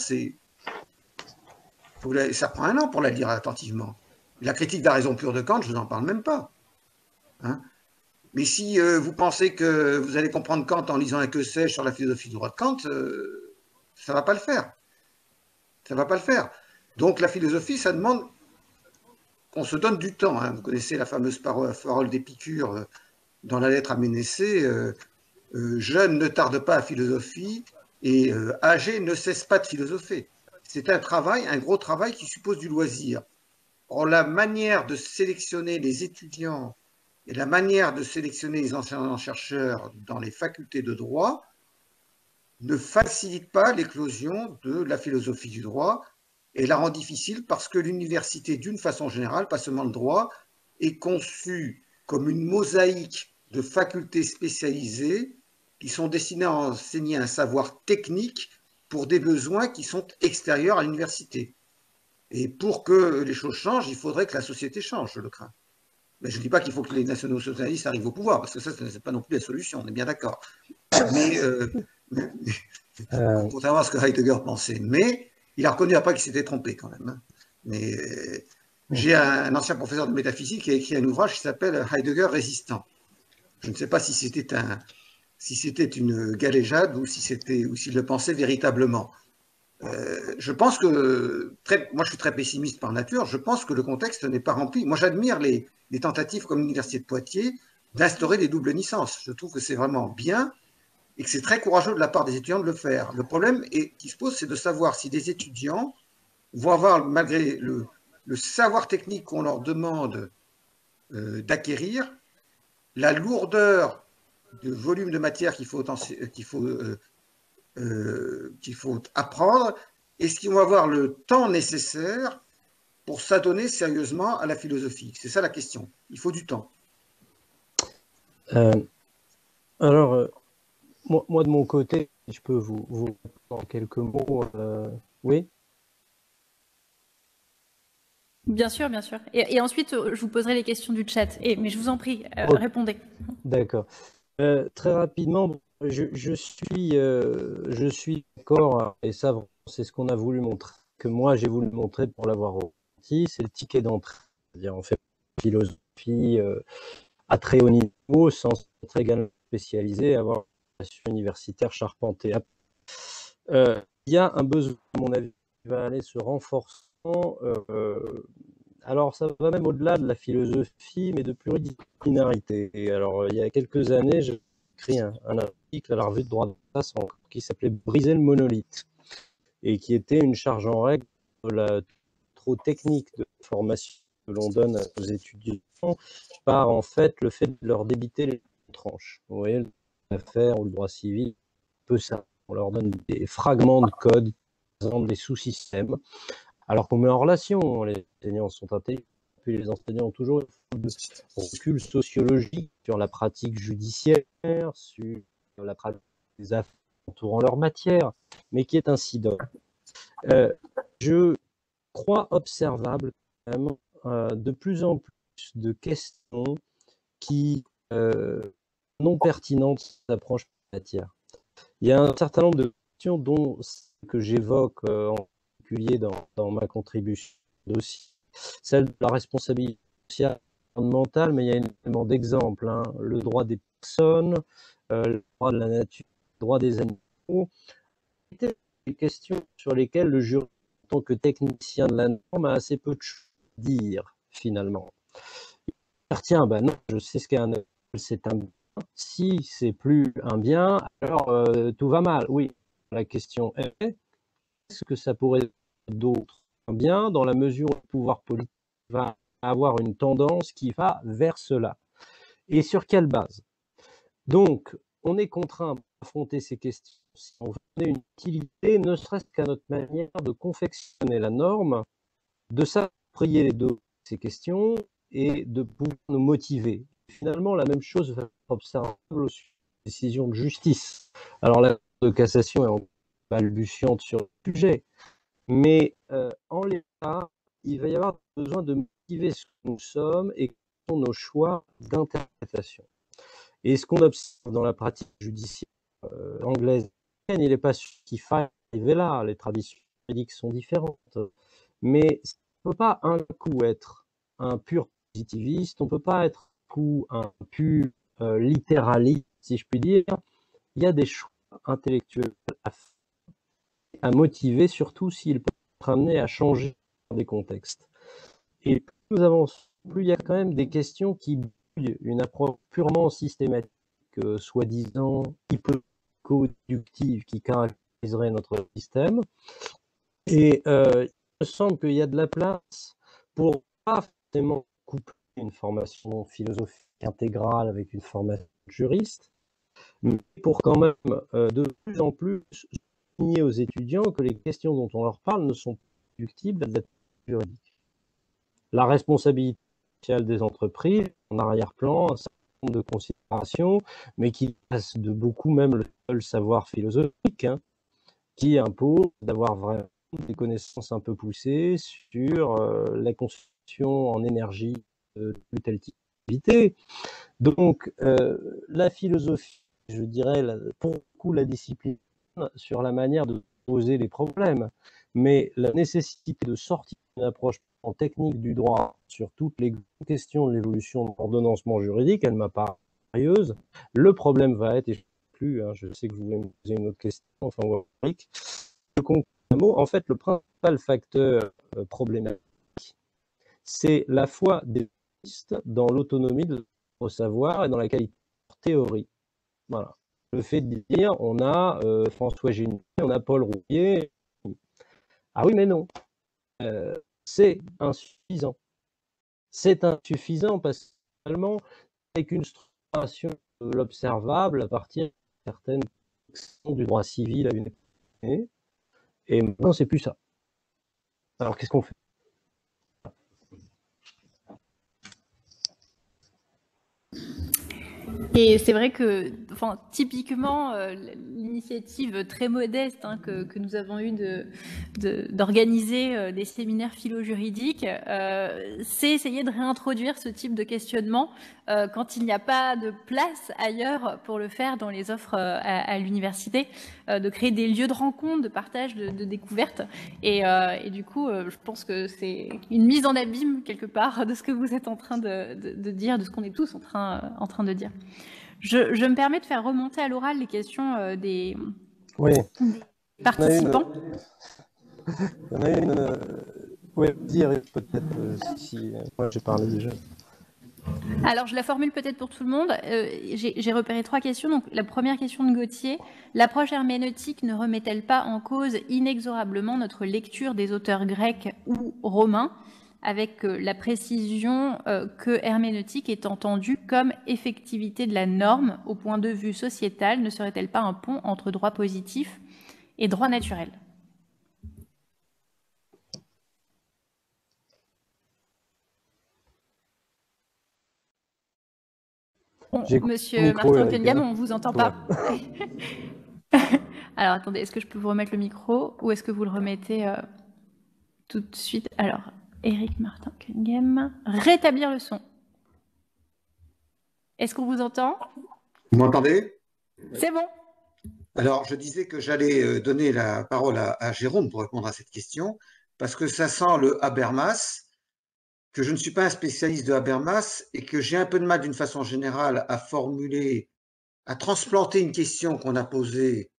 ça prend un an pour la lire attentivement. La critique de la raison pure de Kant, je ne vous en parle même pas. Hein? Mais si vous pensez que vous allez comprendre Kant en lisant un que sais-je sur la philosophie du droit de Kant, ça ne va pas le faire. Ça ne va pas le faire. Donc la philosophie, ça demande qu'on se donne du temps. Hein. Vous connaissez la fameuse parole d'Épicure dans la lettre à Ménécée, jeune ne tarde pas à philosophie et âgé ne cesse pas de philosopher. C'est un travail, un gros travail qui suppose du loisir. Or, la manière de sélectionner les étudiants et la manière de sélectionner les enseignants-chercheurs dans les facultés de droit ne facilite pas l'éclosion de la philosophie du droit et la rend difficile parce que l'université, d'une façon générale, pas seulement le droit, est conçue comme une mosaïque de facultés spécialisées qui sont destinées à enseigner un savoir technique pour des besoins qui sont extérieurs à l'université. Et pour que les choses changent, il faudrait que la société change, je le crains. Mais je ne dis pas qu'il faut que les nationaux-socialistes arrivent au pouvoir, parce que ça, ce n'est pas non plus la solution, on est bien d'accord. Mais pour savoir ce que Heidegger pensait. Mais il a reconnu après qu'il s'était trompé quand même. Hein. Mais j'ai un ancien professeur de métaphysique qui a écrit un ouvrage qui s'appelle Heidegger résistant. Je ne sais pas si c'était une galéjade ou s'il le pensait véritablement. Je pense que, moi je suis très pessimiste par nature, je pense que le contexte n'est pas rempli. Moi j'admire les tentatives comme l'Université de Poitiers d'instaurer des doubles licences. Je trouve que c'est vraiment bien et que c'est très courageux de la part des étudiants de le faire. Le problème qui se pose, c'est de savoir si des étudiants vont avoir, malgré le savoir technique qu'on leur demande d'acquérir, la lourdeur de volume de matière qu'il faut apprendre, est-ce qu'ils vont avoir le temps nécessaire pour s'adonner sérieusement à la philosophie? C'est ça la question. Il faut du temps. Alors, moi de mon côté, je peux vous en quelques mots. Oui. Bien sûr, bien sûr. Et ensuite, je vous poserai les questions du chat. Mais je vous en prie, Ok. répondez. D'accord. Très rapidement, bon, je suis d'accord, hein, et ça, c'est ce qu'on a voulu montrer, que moi j'ai voulu montrer pour l'avoir ressenti, c'est le ticket d'entrée. C'est-à-dire, on fait philosophie à très haut niveau, sans être également spécialisé, avoir une formation universitaire charpentée. Il y a un besoin, à mon avis, qui va aller se renforçant. Alors, ça va même au-delà de la philosophie, mais de pluridisciplinarité. Et alors, il y a quelques années, j'ai écrit un article à la revue de droit de l'Asse qui s'appelait Briser le monolithe, et qui était une charge en règle de la trop technique de formation que l'on donne aux étudiants par, en fait, le fait de leur débiter les tranches. Vous voyez, l'affaire ou le droit civil, peu ça. On leur donne des fragments de code, qui présentent des sous-systèmes, alors qu'on met en relation, les enseignants sont intelligents, puis les enseignants ont toujours un recul sociologique sur la pratique judiciaire, sur la pratique des affaires entourant leur matière, mais qui est incident. Je crois observable quand même de plus en plus de questions qui non pertinentes d'approche matière. Il y a un certain nombre de questions dont que j'évoque en particulier dans ma contribution aussi, celle de la responsabilité sociale et environnementale, mais il y a énormément d'exemples, hein. Le droit des personnes, le droit de la nature, le droit des animaux, c'était des questions sur lesquelles le jury, en tant que technicien de la norme, a assez peu de choses à dire, finalement. Tiens, ben non, je sais ce qu'est un œil, c'est un bien. Si c'est plus un bien, alors tout va mal. Oui, la question est, est-ce que ça pourrait être d'autres un bien dans la mesure où le pouvoir politique va avoir une tendance qui va vers cela? Et sur quelle base? Donc, on est contraint d'affronter ces questions si on veut donner une utilité, ne serait-ce qu'à notre manière de confectionner la norme, de s'approprier les deux ces questions et de pouvoir nous motiver. Finalement, la même chose va être observable aux décisions de justice. Alors, la Cour de cassation est en balbutiante sur le sujet, mais en l'état, il va y avoir besoin de motiver ce que nous sommes et quels sont nos choix d'interprétation. Et ce qu'on observe dans la pratique judiciaire anglaise, il n'est pas sûr qu'il faille arriver là. Les traditions juridiques sont différentes. Mais on ne peut pas un coup être un pur positiviste, on ne peut pas être un coup un pur littéraliste, si je puis dire. Il y a des choix intellectuels à motiver, surtout s'ils peuvent être amenés à changer des contextes. Et plus nous avançons, plus il y a quand même des questions qui brouillent une approche purement systématique, soi-disant hypo-déductive, qui caractériserait notre système. Et il me semble qu'il y a de la place pour pas forcément coupler une formation philosophique intégrale avec une formation de juriste, mais pour quand même de plus en plus souligner aux étudiants que les questions dont on leur parle ne sont pas réductibles à de la juridique. La responsabilité sociale des entreprises, en arrière-plan, un certain nombre de considérations, mais qui passe de beaucoup même le seul savoir philosophique, hein, qui impose d'avoir vraiment des connaissances un peu poussées sur la consommation en énergie de telle type d'activité. Donc, la philosophie, je dirais, pour beaucoup la discipline sur la manière de poser les problèmes, mais la nécessité de sortir d'une approche en technique du droit sur toutes les questions de l'évolution de l'ordonnancement juridique, elle m'apparaît sérieuse. Le problème va être, et je plus, hein, je sais que vous voulez me poser une autre question, enfin, en fait, le principal facteur problématique, c'est la foi des juristes dans l'autonomie de leur savoir et dans la qualité de leur théorie. Voilà. Le fait de dire, on a François Génie, on a Paul Roupier. Ah oui, mais non. C'est insuffisant. C'est insuffisant parce que finalement, avec une structuration de l'observable à partir de certaines sections du droit civil à une époque. Et maintenant, c'est plus ça. Alors, qu'est-ce qu'on fait? Et c'est vrai que, enfin, typiquement, l'initiative très modeste que nous avons eue d'organiser des séminaires philo-juridiques, c'est essayer de réintroduire ce type de questionnement quand il n'y a pas de place ailleurs pour le faire dans les offres à l'université, de créer des lieux de rencontre, de partage, de découverte. Et du coup, je pense que c'est une mise en abîme, quelque part, de ce que vous êtes en train de dire, de ce qu'on est tous en train de dire. Je me permets de faire remonter à l'oral les questions des participants. Il y en a une. Oui, dire peut-être si moi j'ai parlé déjà. Alors, je la formule peut-être pour tout le monde. J'ai repéré 3 questions. Donc, la première question de Gauthier. L'approche herméneutique ne remet-elle pas en cause inexorablement notre lecture des auteurs grecs ou romains, avec la précision que herméneutique est entendue comme effectivité de la norme au point de vue sociétal, ne serait-elle pas un pont entre droit positif et droit naturel? Monsieur Martin Cunningham, on ne vous entend pas. Alors, attendez, est-ce que je peux vous remettre le micro ou est-ce que vous le remettez tout de suite? Alors, Éric Martin Cunningham, rétablir le son. Est-ce qu'on vous entend? Vous m'entendez? C'est bon. Alors, je disais que j'allais donner la parole à Jérôme pour répondre à cette question, parce que ça sent le Habermas, que je ne suis pas un spécialiste de Habermas et que j'ai un peu de mal d'une façon générale à formuler, à transplanter une question qu'on a posée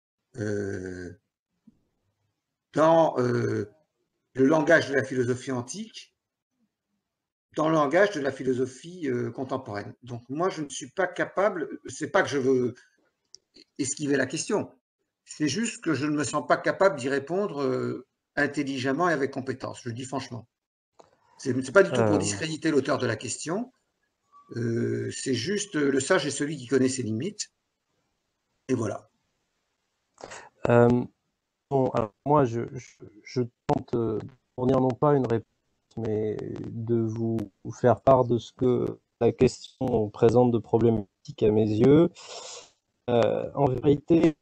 dans le langage de la philosophie antique, dans le langage de la philosophie contemporaine. Donc moi, je ne suis pas capable, c'est pas que je veux esquiver la question, c'est juste que je ne me sens pas capable d'y répondre intelligemment et avec compétence, je le dis franchement. C'est pas du tout pour discréditer l'auteur de la question, c'est juste le sage est celui qui connaît ses limites, et voilà. Bon, alors moi, je tente de fournir non pas une réponse, mais de vous faire part de ce que la question présente de problématique à mes yeux. En vérité,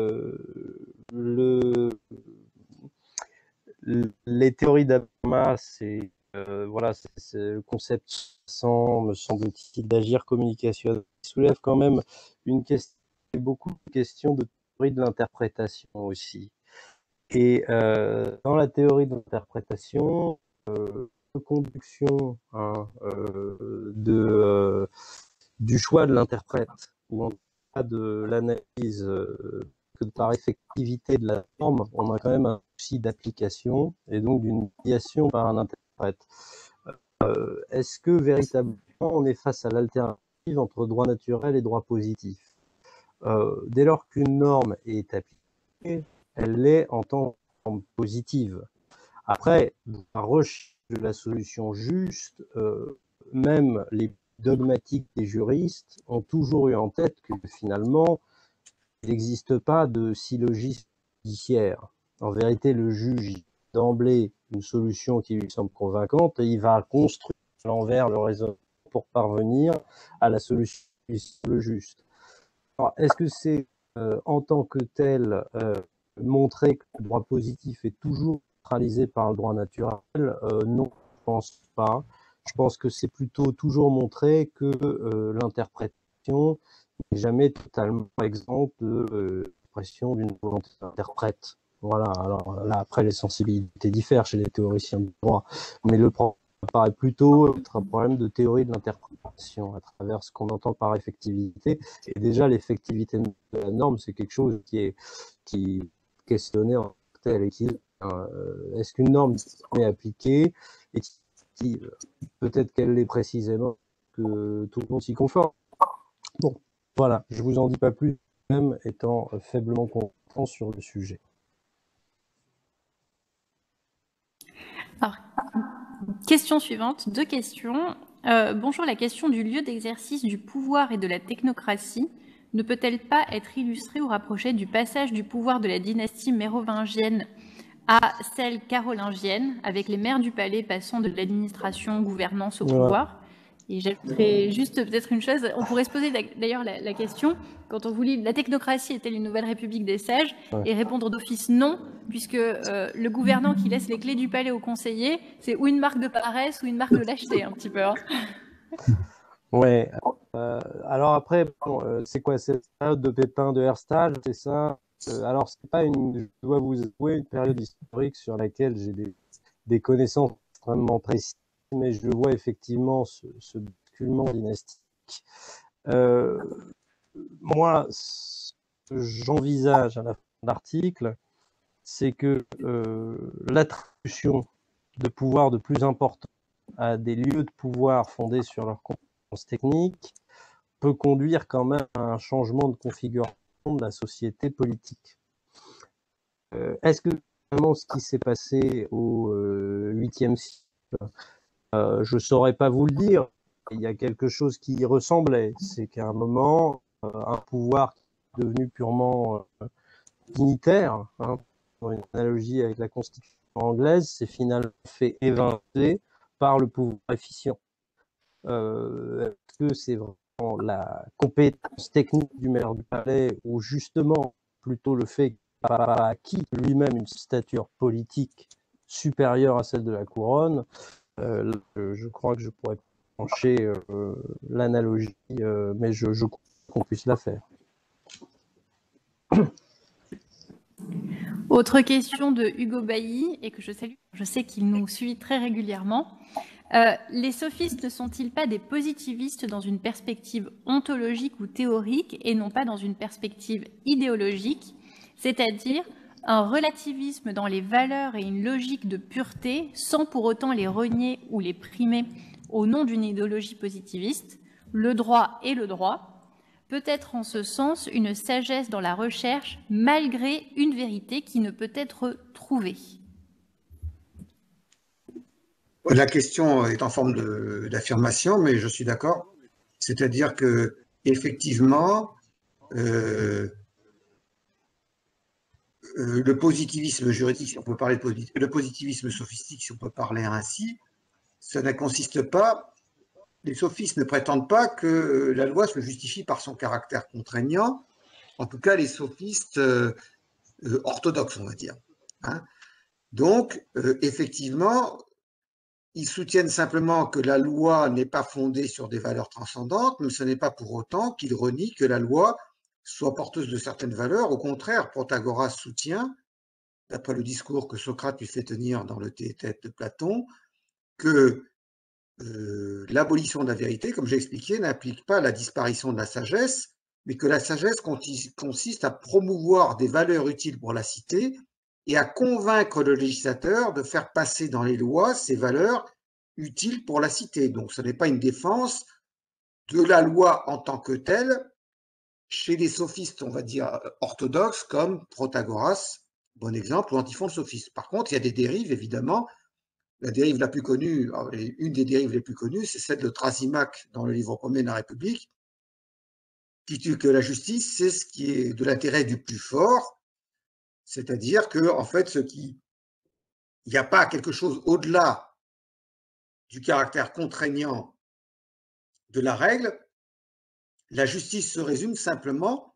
les théories d'Habermas, c'est voilà, c'est le concept me semble-t-il, d'agir communicationnel, qui soulève quand même une question, beaucoup de questions de théorie de l'interprétation aussi. Et dans la théorie de l'interprétation, de conduction du choix de l'interprète, ou en tout cas de l'analyse que par effectivité de la norme, on a quand même un souci d'application et donc d'une médiation par un interprète. Est-ce que véritablement on est face à l'alternative entre droit naturel et droit positif? Dès lors qu'une norme est appliquée, elle l'est en tant que norme positive. Après, la recherche de la solution juste, même les dogmatiques des juristes ont toujours eu en tête que finalement, il n'existe pas de syllogisme judiciaire. En vérité, le juge d'emblée une solution qui lui semble convaincante et il va construire à l'envers le raisonnement pour parvenir à la solution qui semble juste. Alors, est-ce que c'est en tant que tel montrer que le droit positif est toujours neutralisé par le droit naturel? Non, je pense pas. Je pense que c'est plutôt toujours montrer que l'interprétation n'est jamais totalement exempte de l'expression d'une volonté d'interprète. Voilà, alors là, après, les sensibilités diffèrent chez les théoriciens du droit, mais le problème paraît plutôt être un problème de théorie de l'interprétation à travers ce qu'on entend par effectivité. Et déjà, l'effectivité de la norme, c'est quelque chose qui est questionné en tel et qui est-ce qu'une norme est appliquée et qui peut-être qu'elle l'est précisément que tout le monde s'y conforme. Bon, voilà, je vous en dis pas plus, même étant faiblement compétent sur le sujet. Alors, question suivante, 2 questions. Bonjour, la question du lieu d'exercice du pouvoir et de la technocratie ne peut-elle pas être illustrée ou rapprochée du passage du pouvoir de la dynastie mérovingienne à celle carolingienne, avec les maires du palais passant de l'administration gouvernance au pouvoir? Et j'ajouterais juste peut-être une chose, on pourrait se poser d'ailleurs la question, quand on vous lit « La technocratie est-elle une nouvelle république des sages ?» et répondre d'office non, puisque le gouvernant qui laisse les clés du palais aux conseillers, c'est ou une marque de paresse ou une marque de lâcheté, un petit peu. Hein. Ouais. Alors après, bon, c'est quoi cette période de Pépin de Herstal, c'est ça? Alors c'est pas je dois vous avouer, une période historique sur laquelle j'ai des connaissances extrêmement précises, mais je vois effectivement ce basculement dynastique. Moi, ce que j'envisage à la fin de l'article, c'est que l'attribution de pouvoir de plus important à des lieux de pouvoir fondés sur leurs compétences techniques peut conduire quand même à un changement de configuration de la société politique. Est-ce que vraiment ce qui s'est passé au 8e siècle, je ne saurais pas vous le dire, il y a quelque chose qui y ressemblait, c'est qu'à un moment, un pouvoir qui est devenu purement dignitaire, hein, pour une analogie avec la Constitution anglaise, s'est finalement fait évincer par le pouvoir efficient. Est-ce que c'est vraiment la compétence technique du maire du palais ou justement plutôt le fait qu'il a acquis lui-même une stature politique supérieure à celle de la couronne? Je crois que je pourrais pencher l'analogie, mais je crois qu'on puisse la faire. Autre question de Hugo Bailly, et que je salue, je sais qu'il nous suit très régulièrement. Les sophistes ne sont-ils pas des positivistes dans une perspective ontologique ou théorique et non pas dans une perspective idéologique, c'est-à-dire un relativisme dans les valeurs et une logique de pureté sans pour autant les renier ou les primer au nom d'une idéologie positiviste, le droit est le droit, peut-être en ce sens une sagesse dans la recherche malgré une vérité qui ne peut être trouvée. La question est en forme d'affirmation, mais je suis d'accord. C'est-à-dire que effectivement, le positivisme juridique, si on peut parler le positivisme sophistique, si on peut parler ainsi, ça ne consiste pas. Les sophistes ne prétendent pas que la loi se justifie par son caractère contraignant. En tout cas, les sophistes orthodoxes, on va dire. Hein. Donc, effectivement, ils soutiennent simplement que la loi n'est pas fondée sur des valeurs transcendantes, mais ce n'est pas pour autant qu'ils renient que la loi soit porteuse de certaines valeurs. Au contraire, Protagoras soutient, d'après le discours que Socrate lui fait tenir dans le Théétète de Platon, que l'abolition de la vérité, comme j'ai expliqué, n'implique pas la disparition de la sagesse, mais que la sagesse consiste à promouvoir des valeurs utiles pour la cité et à convaincre le législateur de faire passer dans les lois ces valeurs utiles pour la cité. Donc ce n'est pas une défense de la loi en tant que telle chez les sophistes, on va dire, orthodoxes, comme Protagoras, bon exemple, ou Antiphon le sophiste. Par contre, il y a des dérives, évidemment. La dérive la plus connue, une des dérives les plus connues, c'est celle de Thrasymach dans le livre 1er de la République, qui dit que la justice, c'est ce qui est de l'intérêt du plus fort, c'est-à-dire que, en fait, il n'y a pas quelque chose au-delà du caractère contraignant de la règle. La justice se résume simplement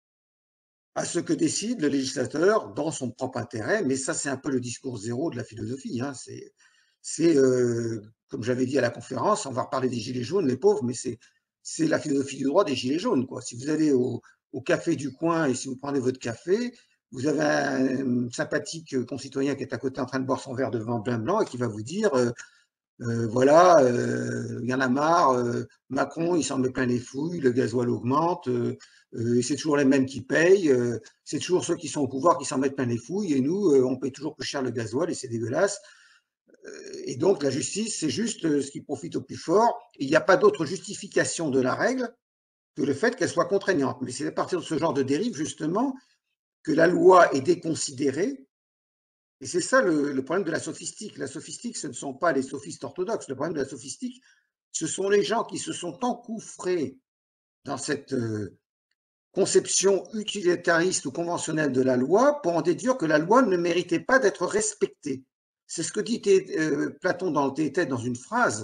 à ce que décide le législateur dans son propre intérêt, mais ça, c'est un peu le discours zéro de la philosophie. Hein. C'est comme j'avais dit à la conférence, on va reparler des gilets jaunes, les pauvres, mais c'est la philosophie du droit des gilets jaunes, quoi. Si vous allez au café du coin et si vous prenez votre café, vous avez un sympathique concitoyen qui est à côté en train de boire son verre de vin blanc et qui va vous dire voilà, il y en a marre, Macron, il s'en met plein les fouilles, le gasoil augmente, c'est toujours les mêmes qui payent, c'est toujours ceux qui sont au pouvoir qui s'en mettent plein les fouilles, et nous, on paye toujours plus cher le gasoil et c'est dégueulasse. Et donc, la justice, c'est juste ce qui profite au plus fort. Il n'y a pas d'autre justification de la règle que le fait qu'elle soit contraignante. Mais c'est à partir de ce genre de dérive, justement, que la loi est déconsidérée. Et c'est ça le problème de la sophistique. La sophistique, ce ne sont pas les sophistes orthodoxes. Le problème de la sophistique, ce sont les gens qui se sont engouffrés dans cette conception utilitariste ou conventionnelle de la loi pour en déduire que la loi ne méritait pas d'être respectée. C'est ce que dit Platon dans le Théétète dans une phrase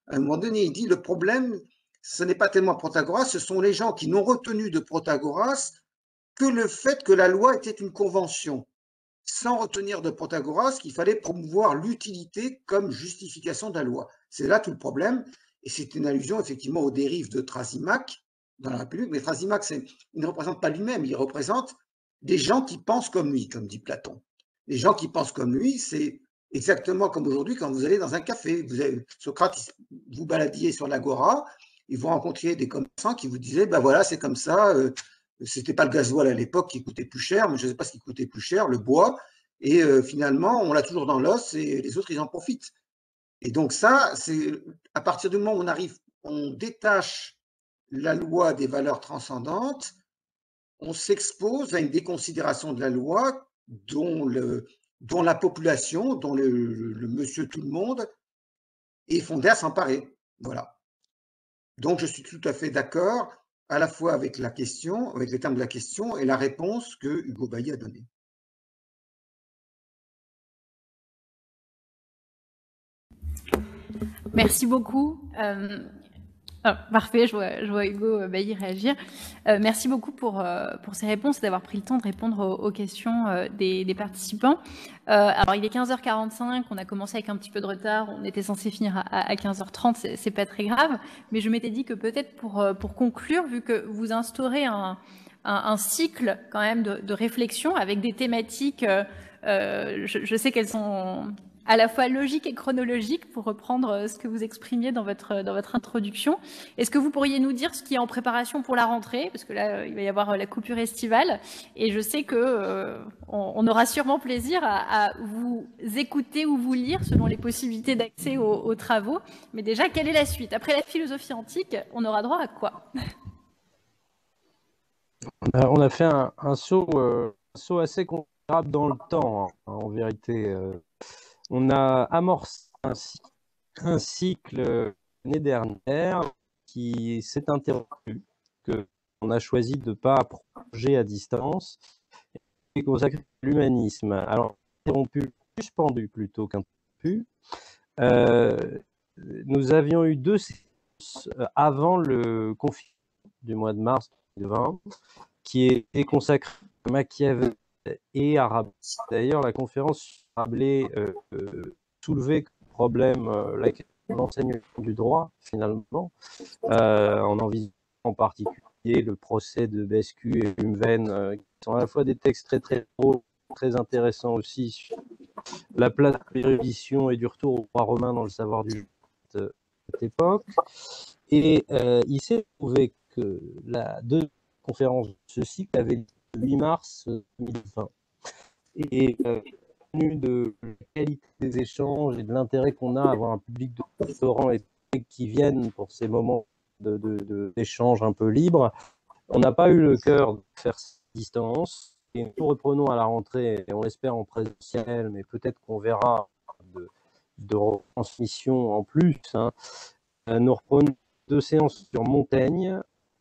À un moment donné, il dit le problème, ce n'est pas tellement Protagoras, ce sont les gens qui n'ont retenu de Protagoras que le fait que la loi était une convention, sans retenir de Protagoras qu'il fallait promouvoir l'utilité comme justification de la loi. C'est là tout le problème, et c'est une allusion effectivement aux dérives de Thrasymachus dans la République, mais Thrasymachus, il ne représente pas lui-même, il représente des gens qui pensent comme lui, comme dit Platon. Les gens qui pensent comme lui, c'est exactement comme aujourd'hui quand vous allez dans un café. Socrate, vous baladiez sur l'agora, et vous rencontriez des commerçants qui vous disaient, ben voilà, c'est comme ça, c'était pas le gasoil à l'époque qui coûtait plus cher, mais je ne sais pas ce qui coûtait plus cher, le bois, et finalement, on l'a toujours dans l'os et les autres, ils en profitent. Et donc ça, c'est à partir du moment où on détache la loi des valeurs transcendantes, on s'expose à une déconsidération de la loi dont la population, dont le monsieur tout le monde est fondé à s'emparer. Voilà. Donc je suis tout à fait d'accord à la fois avec la question, avec les termes de la question et la réponse que Hugo Bailly a donnée. Merci beaucoup. Parfait, je vois Hugo Bailly réagir. Merci beaucoup pour ces réponses et d'avoir pris le temps de répondre aux questions des participants. Alors, il est 15h45, on a commencé avec un petit peu de retard, on était censé finir à 15h30, c'est pas très grave, mais je m'étais dit que peut-être pour conclure, vu que vous instaurez un cycle quand même de réflexion avec des thématiques, je sais qu'elles sont à la fois logique et chronologique, pour reprendre ce que vous exprimiez dans votre introduction. Est-ce que vous pourriez nous dire ce qui est en préparation pour la rentrée? Parce que là, il va y avoir la coupure estivale. Et je sais que on aura sûrement plaisir à vous écouter ou vous lire selon les possibilités d'accès aux travaux. Mais déjà, quelle est la suite? Après la philosophie antique, on aura droit à quoi? On a fait un saut assez considérable dans le temps, hein, en vérité. On a amorcé un cycle l'année dernière qui s'est interrompu, qu'on a choisi de ne pas prolonger à distance, et consacré à l'humanisme. Alors, interrompu, suspendu plutôt qu'interrompu. Nous avions eu 2 séances avant le confinement du mois de mars 2020, qui était consacré à Machiavel et à Rabelais. D'ailleurs, la conférence sur Rabelais soulevait comme problème l'enseignement du droit, finalement, en envisageant en particulier le procès de Bescu et Lumven, qui sont à la fois des textes très très drôles, très intéressants aussi sur la place de l'érudition et du retour au droit romain dans le savoir du jugement de cette époque. Et il s'est trouvé que la deuxième conférence de ce cycle avait lieu le 8 mars 2020. Et compte tenu de la qualité des échanges et de l'intérêt qu'on a à avoir un public de doctorants et qui viennent pour ces moments d'échange un peu libres, on n'a pas eu le cœur de faire cette distance. Et nous reprenons à la rentrée, et on l'espère en présentiel, mais peut-être qu'on verra de retransmission en plus. Hein. Nous reprenons 2 séances sur Montaigne,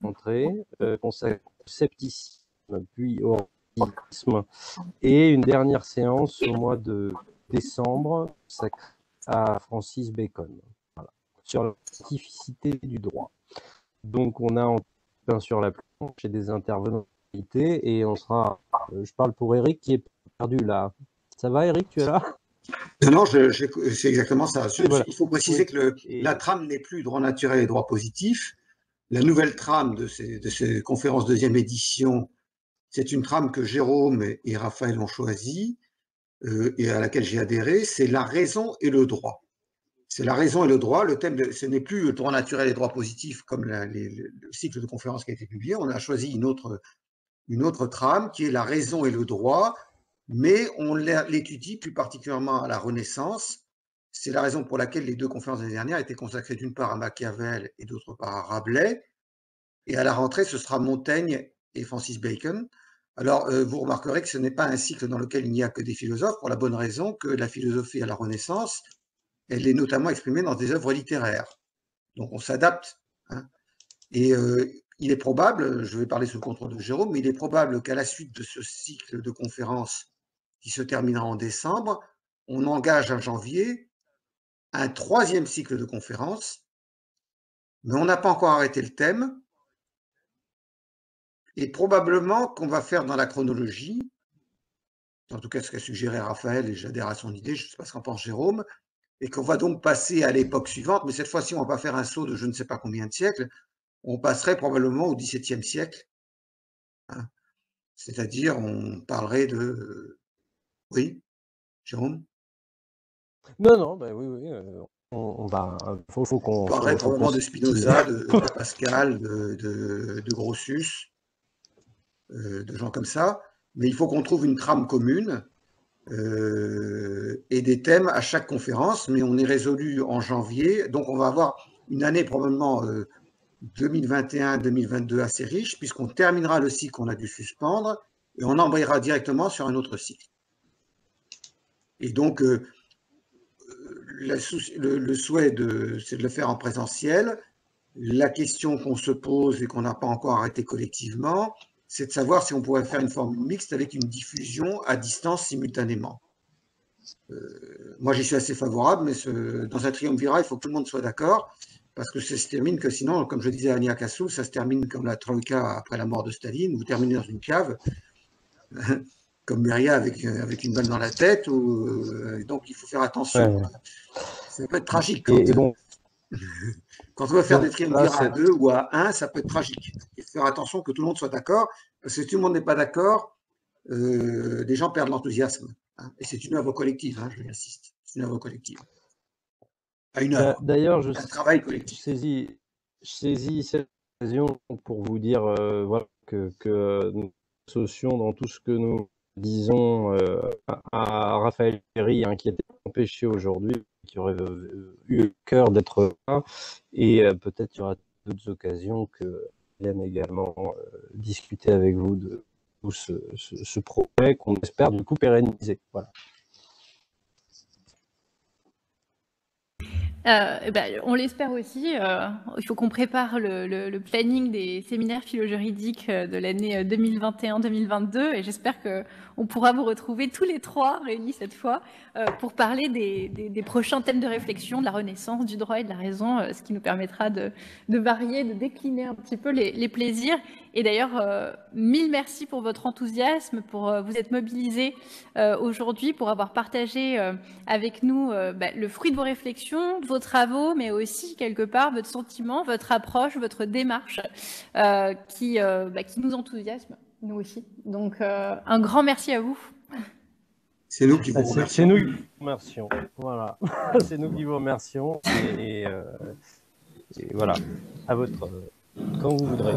consacrées au scepticisme, puis au rationalisme, et une dernière séance au mois de décembre consacrée à Francis Bacon, voilà, sur la scientificité du droit. Donc on a en pain sur la planche et des intervenants de qualité, et on sera, je parle pour Eric qui est perdu là. Ça va Eric, tu es là? Non, c'est exactement ça. Voilà. Il faut préciser que la trame n'est plus droit naturel et droit positif. La nouvelle trame de ces conférences deuxième édition, c'est une trame que Jérôme et Raphaël ont choisie et à laquelle j'ai adhéré, c'est la raison et le droit. C'est la raison et le droit. Le thème, ce n'est plus le droit naturel et droit positif comme le cycle de conférences qui a été publié. On a choisi une autre trame qui est la raison et le droit, mais on l'étudie plus particulièrement à la Renaissance. C'est la raison pour laquelle les 2 conférences de l'année dernière étaient consacrées d'une part à Machiavel et d'autre part à Rabelais. Et à la rentrée, ce sera Montaigne et Francis Bacon. Alors, vous remarquerez que ce n'est pas un cycle dans lequel il n'y a que des philosophes, pour la bonne raison que la philosophie à la Renaissance, elle est notamment exprimée dans des œuvres littéraires. Donc, on s'adapte. Hein. Et il est probable, je vais parler sous le contrôle de Jérôme, mais il est probable qu'à la suite de ce cycle de conférences qui se terminera en décembre, on engage en janvier un 3e cycle de conférences Mais on n'a pas encore arrêté le thème. Et probablement qu'on va faire dans la chronologie, en tout cas ce qu'a suggéré Raphaël, et j'adhère à son idée, je ne sais pas ce qu'en pense Jérôme, et qu'on va donc passer à l'époque suivante, mais cette fois-ci, on ne va pas faire un saut de je ne sais pas combien de siècles, on passerait probablement au XVIIe siècle. Hein. C'est-à-dire, on parlerait de... Oui, Jérôme? Non, bah oui, on va. Faut qu'on. On parlerait probablement de Spinoza, de Pascal, de Grotius, de gens comme ça, mais il faut qu'on trouve une trame commune et des thèmes à chaque conférence, mais on est résolu en janvier, donc on va avoir une année probablement 2021-2022 assez riche, puisqu'on terminera le cycle qu'on a dû suspendre et on embrayera directement sur un autre cycle. Et donc, le souhait, c'est de le faire en présentiel. La question qu'on se pose et qu'on n'a pas encore arrêté collectivement, c'est de savoir si on pourrait faire une forme mixte avec une diffusion à distance simultanément. Moi, j'y suis assez favorable, mais dans un triumvirat, il faut que tout le monde soit d'accord, parce que ça se termine que sinon, comme je disais à Ania Kassou, ça se termine comme la Troïka après la mort de Staline, vous terminez dans une cave, comme Beria avec une balle dans la tête, donc il faut faire attention. Ouais. Ça peut être tragique. Quand on veut faire des triumvirats à 2 ou à 1, ça peut être tragique. Il faut faire attention que tout le monde soit d'accord, parce que si tout le monde n'est pas d'accord, les gens perdent l'enthousiasme. Hein, et c'est une œuvre collective, hein, je l'insiste. C'est une œuvre collective. À une œuvre. D'ailleurs, je travail collectif. saisis cette occasion pour vous dire voilà, que nous associons dans tout ce que nous disons à Raphaël Péry, hein, qui était empêché aujourd'hui, qui aurait eu le cœur d'être là, et peut-être il y aura d'autres occasions que Hélène également discuter avec vous de tout ce projet qu'on espère du coup pérenniser. Voilà. On l'espère aussi. Il faut qu'on prépare le planning des séminaires philo-juridiques de l'année 2021-2022 et j'espère qu'on pourra vous retrouver tous les trois réunis cette fois pour parler des prochains thèmes de réflexion, de la renaissance, du droit et de la raison, ce qui nous permettra de varier, de décliner un petit peu les plaisirs. Et d'ailleurs, mille merci pour votre enthousiasme, pour vous être mobilisés aujourd'hui, pour avoir partagé avec nous le fruit de vos réflexions, de vos travaux, mais aussi quelque part votre sentiment, votre approche, votre démarche qui nous enthousiasme, nous aussi. Donc un grand merci à vous. C'est nous qui vous remercions. C'est nous qui vous remercions. Voilà. C'est nous qui vous remercions. Et voilà, à votre quand vous voudrez.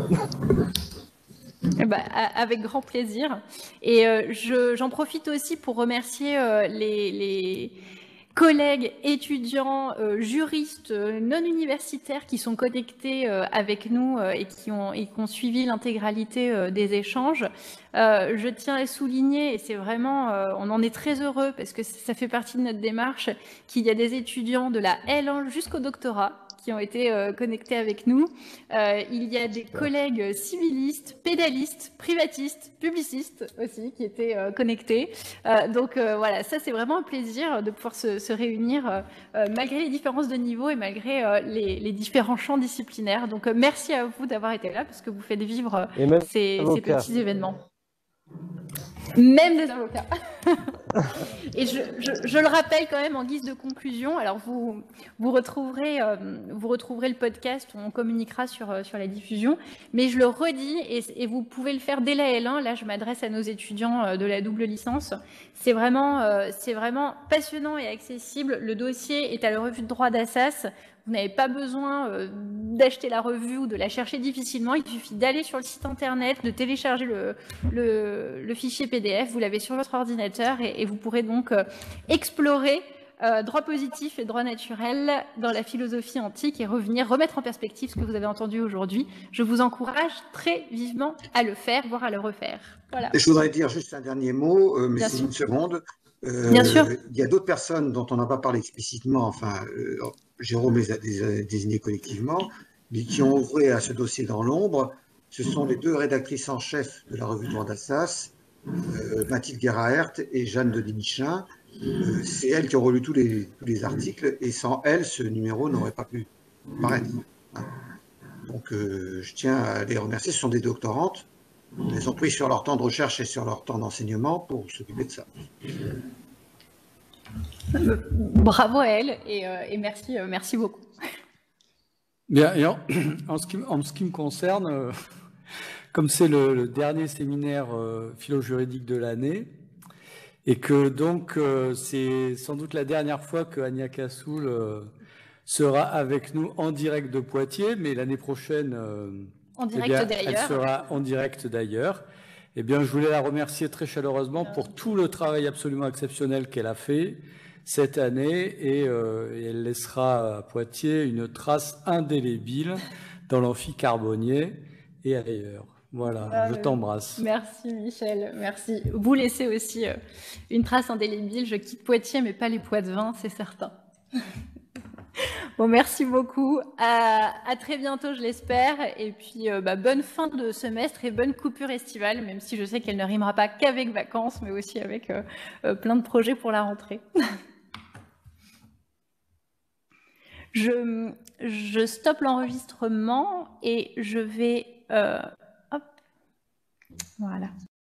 Avec grand plaisir. Et j'en profite aussi pour remercier les collègues, étudiants, juristes non universitaires qui sont connectés avec nous et qui ont suivi l'intégralité des échanges. Je tiens à souligner, et c'est vraiment, on en est très heureux parce que ça fait partie de notre démarche, qu'il y a des étudiants de la L1 jusqu'au doctorat qui ont été connectés avec nous. Il y a des collègues civilistes, pédalistes, privatistes, publicistes aussi qui étaient connectés. Donc voilà, ça c'est vraiment un plaisir de pouvoir se réunir malgré les différences de niveau et malgré les différents champs disciplinaires. Donc merci à vous d'avoir été là parce que vous faites vivre ces petits événements. Même des avocats. Et je le rappelle quand même en guise de conclusion. Alors vous retrouverez le podcast, on communiquera sur la diffusion, mais je le redis et vous pouvez le faire dès la L1. Là, je m'adresse à nos étudiants de la double licence. C'est vraiment passionnant et accessible. Le dossier est à la revue de droit d'Assas. Vous n'avez pas besoin d'acheter la revue ou de la chercher difficilement. Il suffit d'aller sur le site internet, de télécharger le fichier PDF. Vous l'avez sur votre ordinateur et vous pourrez donc explorer droit positif et droit naturel dans la philosophie antique et remettre en perspective ce que vous avez entendu aujourd'hui. Je vous encourage très vivement à le faire, voire à le refaire. Voilà. Et je voudrais dire juste un dernier mot, mais c'est une seconde. Bien sûr. Il y a d'autres personnes dont on n'a pas parlé explicitement, enfin, Jérôme les a désignés collectivement, mais qui ont œuvré à ce dossier dans l'ombre. Ce sont les deux rédactrices en chef de la revue Droit d'Assas, Mathilde Guéraert et Jeanne de Denichin. C'est elles qui ont relu tous les articles, et sans elles, ce numéro n'aurait pas pu paraître. Donc, je tiens à les remercier. Ce sont des doctorantes. Elles ont pris sur leur temps de recherche et sur leur temps d'enseignement pour s'occuper de ça. Bravo à elles et merci beaucoup. Bien, et en ce qui me concerne, comme c'est le dernier séminaire philo-juridique de l'année, et que donc c'est sans doute la dernière fois que Ania Kassoul sera avec nous en direct de Poitiers, mais l'année prochaine, en direct d'ailleurs. Elle sera en direct d'ailleurs. Eh bien, je voulais la remercier très chaleureusement pour tout le travail absolument exceptionnel qu'elle a fait cette année et elle laissera à Poitiers une trace indélébile dans l'amphi Carbonnier et ailleurs. Voilà, je t'embrasse. Merci Michel, merci. Vous laissez aussi une trace indélébile. Je quitte Poitiers, mais pas les poids de vin, c'est certain. Bon, merci beaucoup. À très bientôt, je l'espère. Et puis, bonne fin de semestre et bonne coupure estivale, même si je sais qu'elle ne rimera pas qu'avec vacances, mais aussi avec plein de projets pour la rentrée. Je stoppe l'enregistrement et je vais... hop, voilà.